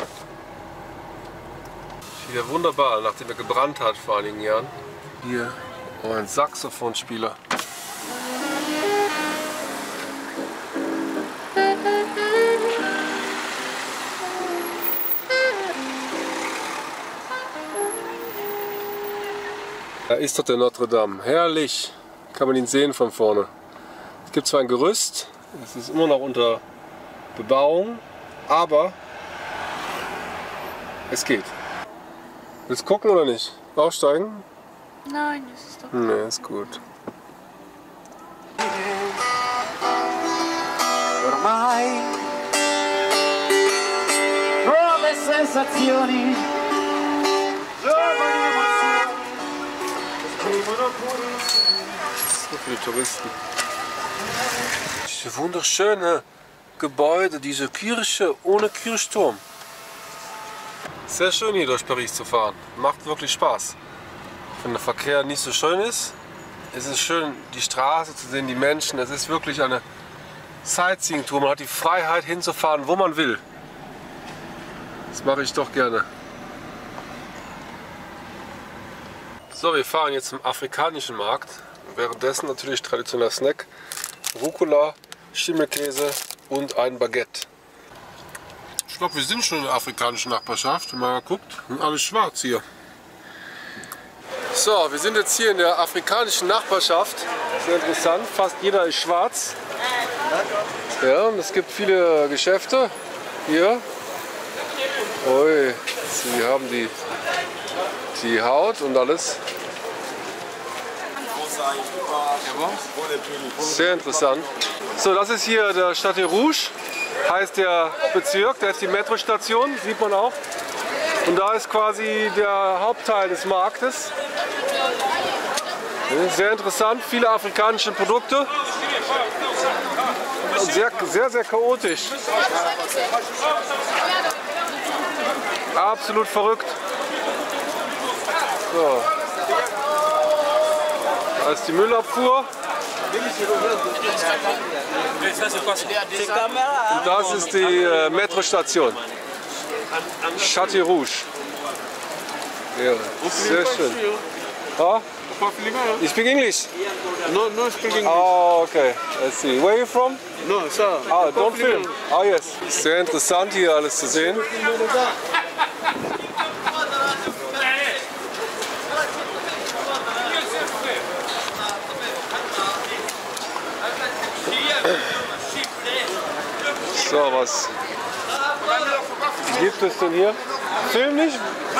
Wieder wunderbar, nachdem er gebrannt hat vor einigen Jahren. Hier, oh, ein Saxophonspieler. Da ist doch der Notre Dame. Herrlich. Kann man ihn sehen von vorne. Es gibt zwar ein Gerüst, es ist immer noch unter Bebauung, aber es geht. Willst du gucken oder nicht? Aufsteigen? Nein, das ist doch... Nee, ist gut. Ormai nuove sensazioni, giovani emozioni, esprimono pure. So viele Touristen. Diese wunderschöne Gebäude, diese Kirche ohne Kirchturm. Sehr schön hier durch Paris zu fahren. Macht wirklich Spaß. Wenn der Verkehr nicht so schön ist, ist es schön, die Straße zu sehen, die Menschen. Es ist wirklich eine Sightseeing-Tour. Man hat die Freiheit hinzufahren, wo man will. Das mache ich doch gerne. So, wir fahren jetzt zum afrikanischen Markt. Währenddessen natürlich traditioneller Snack, Rucola, Schimmelkäse und ein Baguette. Ich glaube, wir sind schon in der afrikanischen Nachbarschaft. Wenn man mal guckt, alles schwarz hier. So, wir sind jetzt hier in der afrikanischen Nachbarschaft. Sehr interessant, fast jeder ist schwarz. Ja, und es gibt viele Geschäfte hier. Ui, sie haben die Haut und alles. Sehr interessant. So, das ist hier der Château Rouge, heißt der Bezirk, da ist die Metrostation, sieht man auch. Und da ist quasi der Hauptteil des Marktes. Sehr interessant, viele afrikanische Produkte. Und sehr chaotisch. Absolut verrückt. So. Da ist die Müllabfuhr. Und das ist die Metrostation. Château Rouge. Ja, sehr schön. Huh? You speak English? No, speak English. Oh, okay. Let's see. Where are you from? No, sir. Ah, don't film. Oh, yes. Sehr interessant hier alles zu sehen. So, was gibt es denn hier? Film nicht?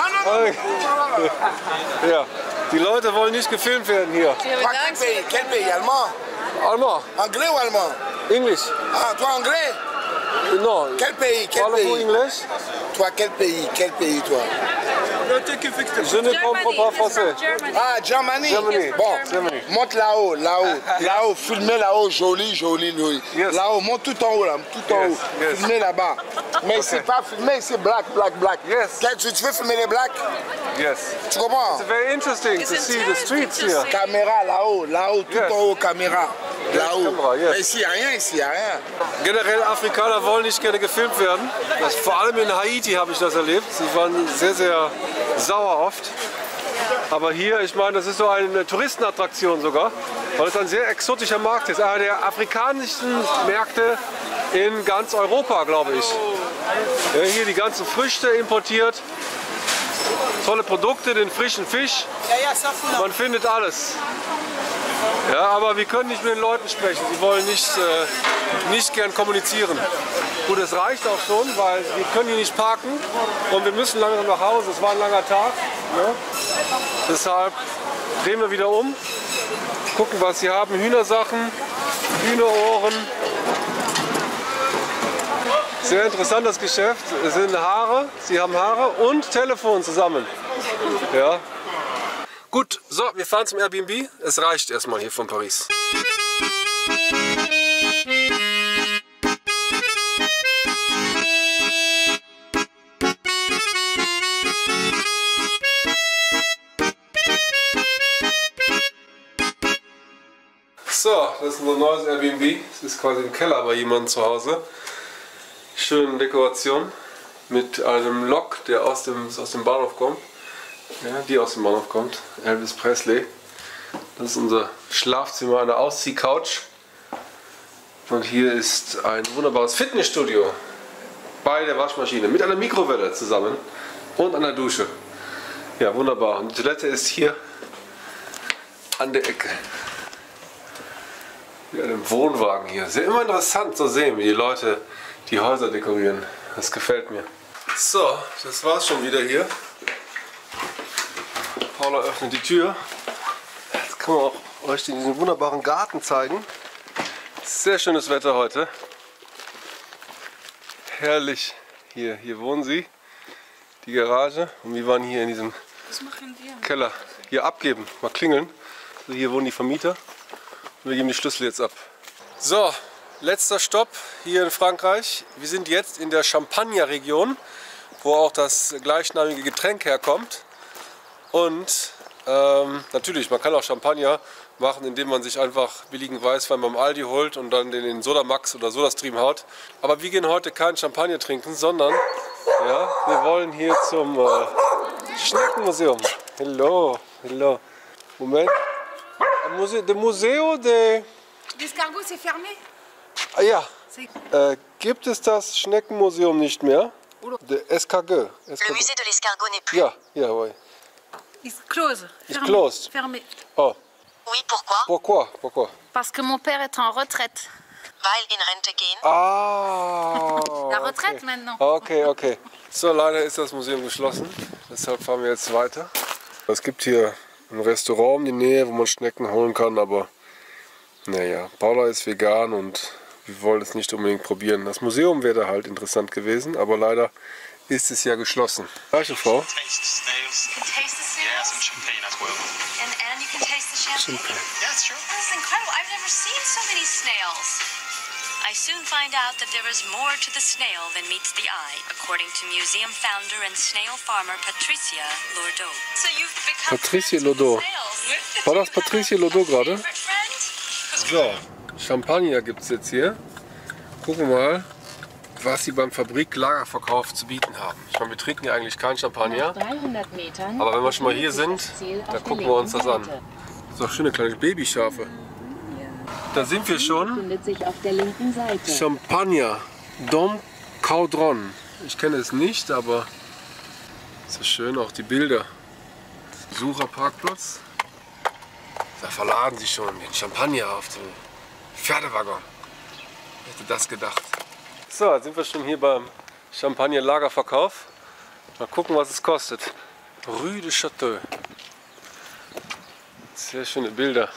Ja, die Leute wollen nicht gefilmt werden hier. Quel pays? Allemand? Allemand. Anglais ou allemand? English. Ah, toi anglais? Non. Quel pays? Quel Parlez-vous pays? English? Toi, quel pays? Quel pays, toi? Je ne comprends pas français. Ah, Germany. Germany. Bon, Germany. monte là-haut, là-haut, filmez là-haut, joli, oui. Yes. Là-haut, monte tout en haut, là, tout en haut. Yes. Filmez là-bas. Mais c'est pas filmé, c'est black. Yes. Tu veux filmer les blacks? Yes. Tu comprends? It's very interesting to see the streets here. Caméra là-haut, tout Yes. en haut, caméra. Là-haut. Kamera, yes. Mais ici, y a rien. Generell Afrikaner wollen nicht gerne gefilmt werden. Vor allem in Haiti habe ich das erlebt. Sie waren sehr sauer oft. Aber hier, ich meine, das ist so eine Touristenattraktion sogar, weil es ein sehr exotischer Markt ist. Einer der afrikanischsten Märkte in ganz Europa, glaube ich. Ja, hier die ganzen Früchte importiert, tolle Produkte, den frischen Fisch. Man findet alles. Ja, aber wir können nicht mit den Leuten sprechen. Sie wollen nicht gern kommunizieren. Gut, es reicht auch schon, weil wir können hier nicht parken und wir müssen langsam nach Hause. Es war ein langer Tag. Ne? Deshalb drehen wir wieder um, gucken, was sie haben. Hühnersachen, Hühnerohren. Sehr interessant das Geschäft. Es sind Haare, Sie haben Haare und Telefon zusammen. Ja. Gut, so, wir fahren zum Airbnb. Es reicht erstmal hier von Paris. So, das ist unser neues Airbnb. Es ist quasi im Keller bei jemandem zu Hause. Schöne Dekoration mit einem Lok, der aus dem Bahnhof kommt. Ja, die aus dem Bahnhof kommt. Elvis Presley. Das ist unser Schlafzimmer, eine Ausziehcouch. Und hier ist ein wunderbares Fitnessstudio bei der Waschmaschine mit einer Mikrowelle zusammen und einer Dusche. Ja, wunderbar. Und die Toilette ist hier an der Ecke. Wie einem Wohnwagen hier. Ist ja immer interessant zu sehen, wie die Leute die Häuser dekorieren. Das gefällt mir. So, das war's schon wieder hier. Paula öffnet die Tür. Jetzt kann man auch euch diesen wunderbaren Garten zeigen. Sehr schönes Wetter heute. Herrlich. Hier wohnen sie. Die Garage. Und wir waren hier in diesem Keller. Hier abgeben. Mal klingeln. Also hier wohnen die Vermieter. Wir geben die Schlüssel jetzt ab. So, letzter Stopp hier in Frankreich. Wir sind jetzt in der Champagner-Region, wo auch das gleichnamige Getränk herkommt. Und natürlich, man kann auch Champagner machen, indem man sich einfach billigen Weißwein beim Aldi holt und dann den in Sodamax oder Sodastream haut. Aber wir gehen heute keinen Champagner trinken, sondern ja, wir wollen hier zum Schneckenmuseum. Hello, hello. Moment. Le Museo de... L'escargot, c'est fermé? Ah, ja. Gibt es das Schneckenmuseum nicht mehr? De escargot. Le musée de l'escargot n'est plus. Ja, ja, oui. It's closed. It's closed. Fermé. Oh. Oui, pourquoi? Pourquoi? Parce que mon père est en retraite. Weil in Rente gehen. Ah. La retraite maintenant. Okay. So, leider ist das Museum geschlossen. Deshalb fahren wir jetzt weiter. Es gibt hier ein Restaurant in der Nähe, wo man Schnecken holen kann, aber naja, Paula ist vegan und wir wollen es nicht unbedingt probieren. Das Museum wäre halt interessant gewesen, aber leider ist es ja geschlossen. Gleiche Frau. I soon find out that there is more to the snail than meets the eye, according to museum founder and snail farmer Patricia Lourdeau. So you've become Patricia Lourdeau. War das Patricia Lourdeau gerade? So, Champagner gibt es jetzt hier. Gucken wir mal, was sie beim Fabriklagerverkauf zu bieten haben. Ich meine, wir trinken ja eigentlich keinen Champagner. Aber wenn wir schon mal hier sind, dann gucken wir uns das an. So, schöne kleine Babyschafe. Da sind wir schon. Champagner, Dom Caudron. Ich kenne es nicht, aber so schön auch die Bilder. Besucherparkplatz. Da verladen sie schon den Champagner auf den Pferdewaggon. Wer hätte das gedacht? So, jetzt sind wir schon hier beim Champagner-Lagerverkauf. Mal gucken, was es kostet. Rue de Château. Sehr schöne Bilder.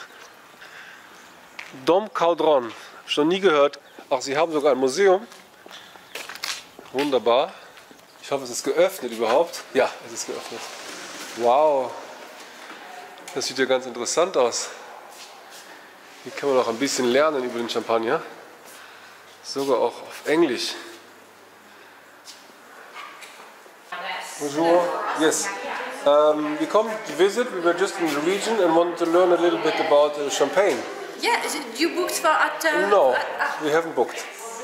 Dom Caudron, schon nie gehört. Ach, sie haben sogar ein Museum. Wunderbar. Ich hoffe, es ist geöffnet überhaupt. Ja, es ist geöffnet. Wow. Das sieht ja ganz interessant aus. Hier kann man auch ein bisschen lernen über den Champagner. Sogar auch auf Englisch. Bonjour. Yes. We come to visit. We were just in the region and wanted to learn a little bit about champagne. Yeah, you booked for at... No, we haven't booked.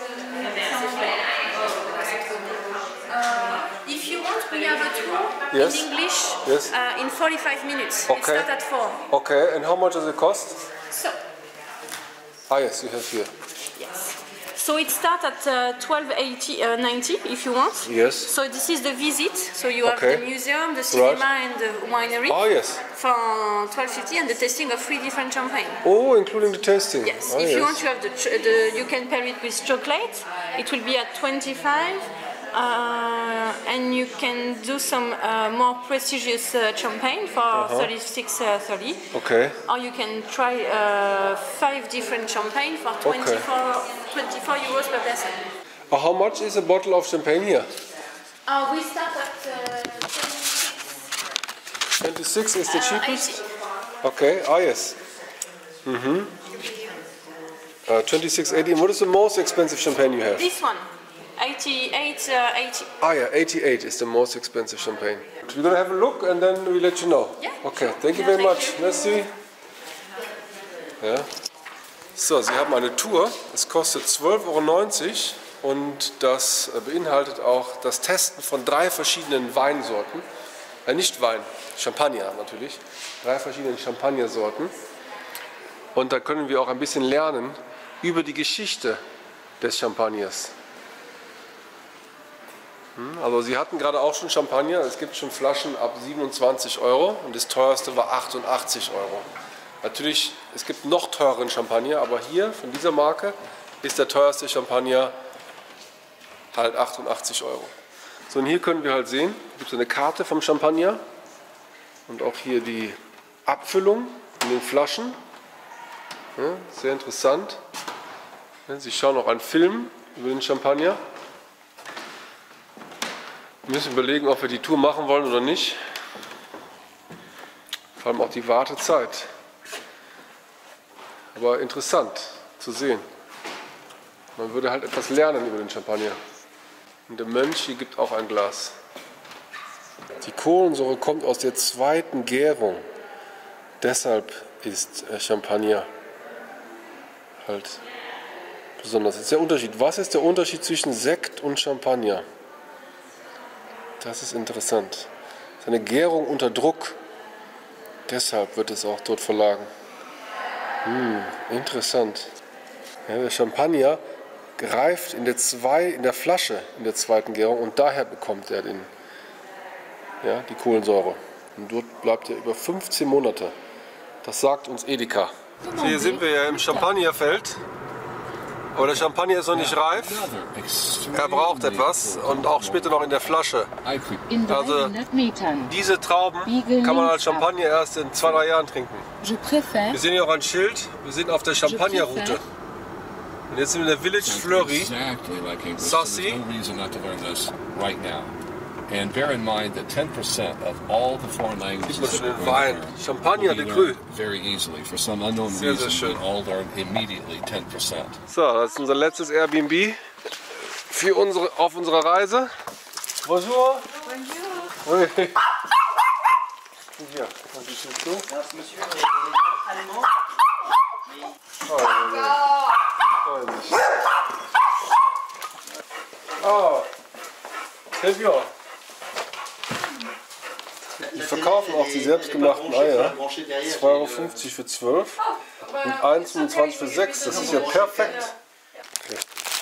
If you want, we have a tour Yes. in English Yes. In 45 minutes. Okay. It starts at 4. Okay, and how much does it cost? So, Ah yes, you have here. yes. So it starts at 12.90 if you want. Yes. So this is the visit. So you have Okay. the museum, the cinema and the winery. Oh yes. For 12.50 and the tasting of 3 different champagne. Oh, including the tasting. Yes. Oh, If yes. you want, you have you can pair it with chocolate. It will be at 25. And you can do some more prestigious champagne for 36.30. Okay. Or you can try 5 different champagne for 24 euros per person. How much is a bottle of champagne here? We start at 26 is the cheapest? Okay, yes. 26.80. What is the most expensive champagne you have? This one, 88, 80. Yeah, 88 is the most expensive champagne. We're gonna have a look and then we'll let you know. Yeah. Okay, thank you very much. Merci. Ja. So, Sie haben eine Tour. Es kostet 12,90 € und das beinhaltet auch das Testen von 3 verschiedenen Weinsorten. Nicht Wein, Champagner natürlich. 3 verschiedene Champagnersorten. Und da können wir auch ein bisschen lernen über die Geschichte des Champagners. Also Sie hatten gerade auch schon Champagner, es gibt schon Flaschen ab 27 € und das teuerste war 88 €. Natürlich, es gibt noch teureren Champagner, aber hier von dieser Marke ist der teuerste Champagner halt 88 €. So, und hier können wir halt sehen, es gibt eine Karte vom Champagner und auch hier die Abfüllung in den Flaschen. Ja, sehr interessant. Ja, Sie schauen auch einen Film über den Champagner. Wir müssen überlegen, ob wir die Tour machen wollen oder nicht. Vor allem auch die Wartezeit. Aber interessant zu sehen. Man würde halt etwas lernen über den Champagner. Und der Mönch hier gibt auch ein Glas. Die Kohlensäure kommt aus der 2. Gärung. Deshalb ist Champagner halt besonders. Das ist der Unterschied. Was ist der Unterschied zwischen Sekt und Champagner? Das ist interessant. Das ist eine Gärung unter Druck. Deshalb wird es auch dort verlagen. Interessant. Ja, der Champagner greift in der Flasche in der 2. Gärung und daher bekommt er die Kohlensäure. Und dort bleibt er über 15 Monate. Das sagt uns Edeka. So, hier sind wir ja im Champagnerfeld. Aber der Champagner ist noch nicht reif. Er braucht etwas und auch später noch in der Flasche. Also diese Trauben kann man als Champagner erst in 2-3 Jahren trinken. Wir sehen hier auch ein Schild. Wir sind auf der Champagnerroute. Und jetzt sind wir in der Village Fleury. Sassy. And bear in mind that 10% of all the foreign languages that den Wein. Champagner de Cru. Very easily for some unknown reason we all learn immediately 10%. So, das ist unser letztes Airbnb auf unserer Reise. Bonjour. Bonjour. Oui. Hier, was ist jetzt so? Das Monsieur allemand. Oh, très bien. Die verkaufen auch die selbstgemachten Eier. 2,50 € für 12 und 1,25 € für 6. Das ist ja perfekt. Okay.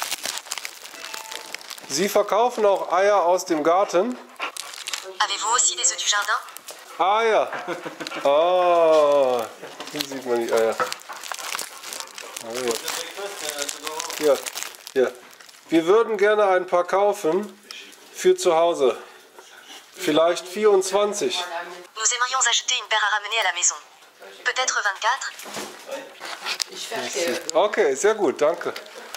Sie verkaufen auch Eier aus dem Garten. Avez-vous aussi des œufs du jardin? Ah ja. Ah, hier sieht man die Eier. Hier, hier. Wir würden gerne ein paar kaufen für zu Hause. Vielleicht 24. Nous aimerions acheter une paire à ramener à la maison. Peut-être 24? Okay, sehr gut, danke.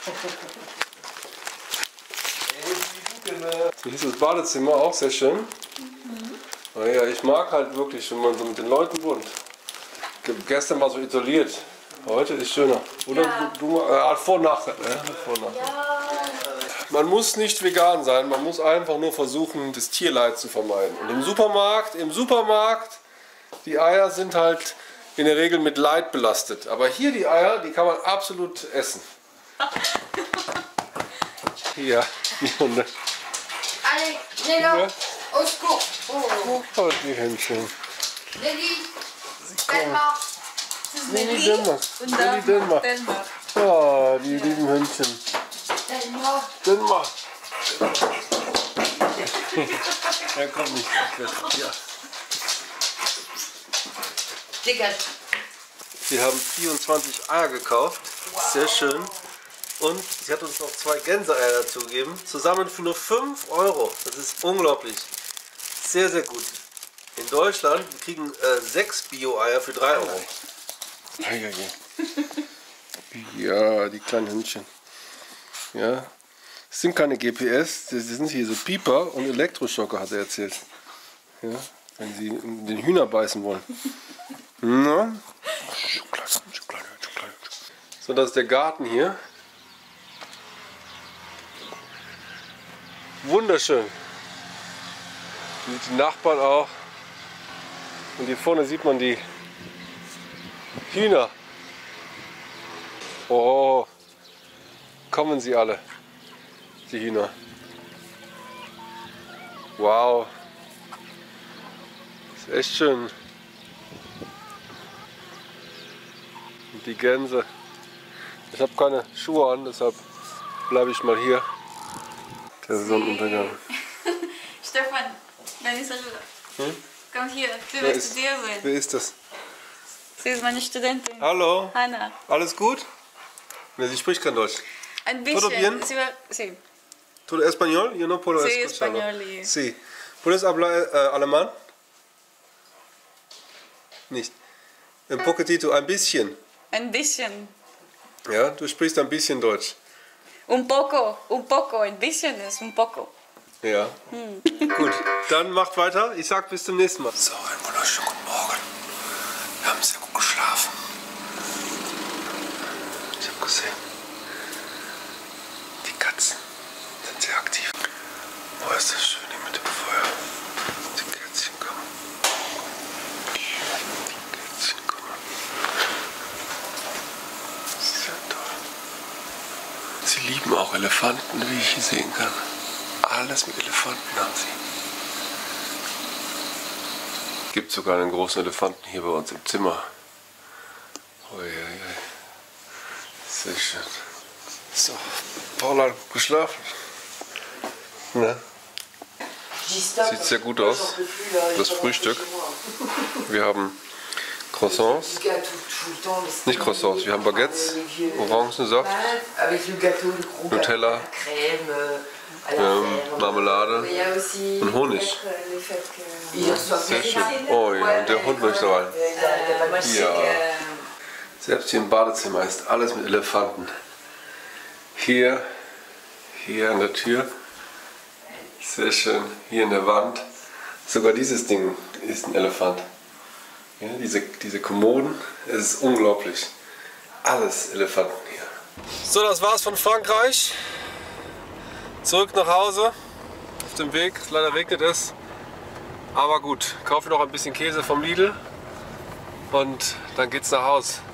Hier ist das Badezimmer auch sehr schön. Naja, ich mag halt wirklich, wenn man so mit den Leuten wohnt. Gestern war so isoliert. Heute ist schöner. Oder ja. Hat Vor- und Nachteile. Man muss nicht vegan sein, man muss einfach nur versuchen, das Tierleid zu vermeiden. Und im Supermarkt, die Eier sind halt in der Regel mit Leid belastet. Aber hier die Eier, die kann man absolut essen. Hier, die Hunde. Allez, Léla, au secours. Oh, die Händchen. Lily, Delmar. Lily Delmar. Oh, die lieben Hündchen. Delmar. Er kommt nicht. Ja. Wir haben 24 Eier gekauft. Sehr schön. Und sie hat uns noch 2 Gänseeier dazu gegeben. Zusammen für nur 5 €. Das ist unglaublich. Sehr, sehr gut. In Deutschland kriegen 6 Bio-Eier für 3 €. Ja, die kleinen Hündchen. Ja, Es sind keine GPS, das sind hier so Pieper und Elektroschocker, hat er erzählt. Ja, wenn sie in den Hühner beißen wollen. Na? So, das ist der Garten hier. Wunderschön. Die Nachbarn auch. Und hier vorne sieht man die Hühner. Oh, kommen sie alle, die Hühner. Wow. Ist echt schön. Und die Gänse. Ich habe keine Schuhe an, deshalb bleibe ich mal hier. Der Sonnenuntergang. Stefan, deine Salute. Komm hier, du wirst dir sehen. Wer ist das? Sie ist meine Studentin. Hallo. Hanna. Alles gut? Ne, sie spricht kein Deutsch. Ein bisschen. Sí. ¿Todo español? Yo no puedo Sí, escucharlo. español. Sí. ¿Puedes hablar alemán? Nicht. Un poquitito, ein bisschen. Ein bisschen. Ja, du sprichst ein bisschen Deutsch. Un poco, ein bisschen ist un poco. Ja. Gut, dann macht weiter. Ich sag bis zum nächsten Mal. So, einen wunderschönen guten Morgen. Wir haben sehr gut geschlafen. Ich habe gesehen, die Katzen sind sehr aktiv. Oh, ist das schön hier mit dem Feuer. Die Kätzchen kommen. Die Kätzchen kommen. Sehr toll. Sie lieben auch Elefanten, wie ich hier sehen kann. Alles mit Elefanten haben sie. Es gibt sogar einen großen Elefanten hier bei uns im Zimmer. Ui, ui, ui. Sehr schön. So, Paula hat geschlafen. Na? Sieht sehr gut aus. Das Frühstück. Wir haben Croissants. Nicht Croissants, wir haben Baguettes, Orangensaft, Nutella, Marmelade und Honig. Sehr schön. Oh ja, und der Hund möchte rein. Ja. Selbst hier im Badezimmer ist alles mit Elefanten. Hier an der Tür. Sehr schön. Hier in der Wand. Sogar dieses Ding ist ein Elefant. Ja, diese Kommoden. Es ist unglaublich. Alles Elefanten hier. So, das war's von Frankreich. Zurück nach Hause. Auf dem Weg. Leider regnet es. Aber gut. Kaufe noch ein bisschen Käse vom Lidl. Und dann geht's nach Haus.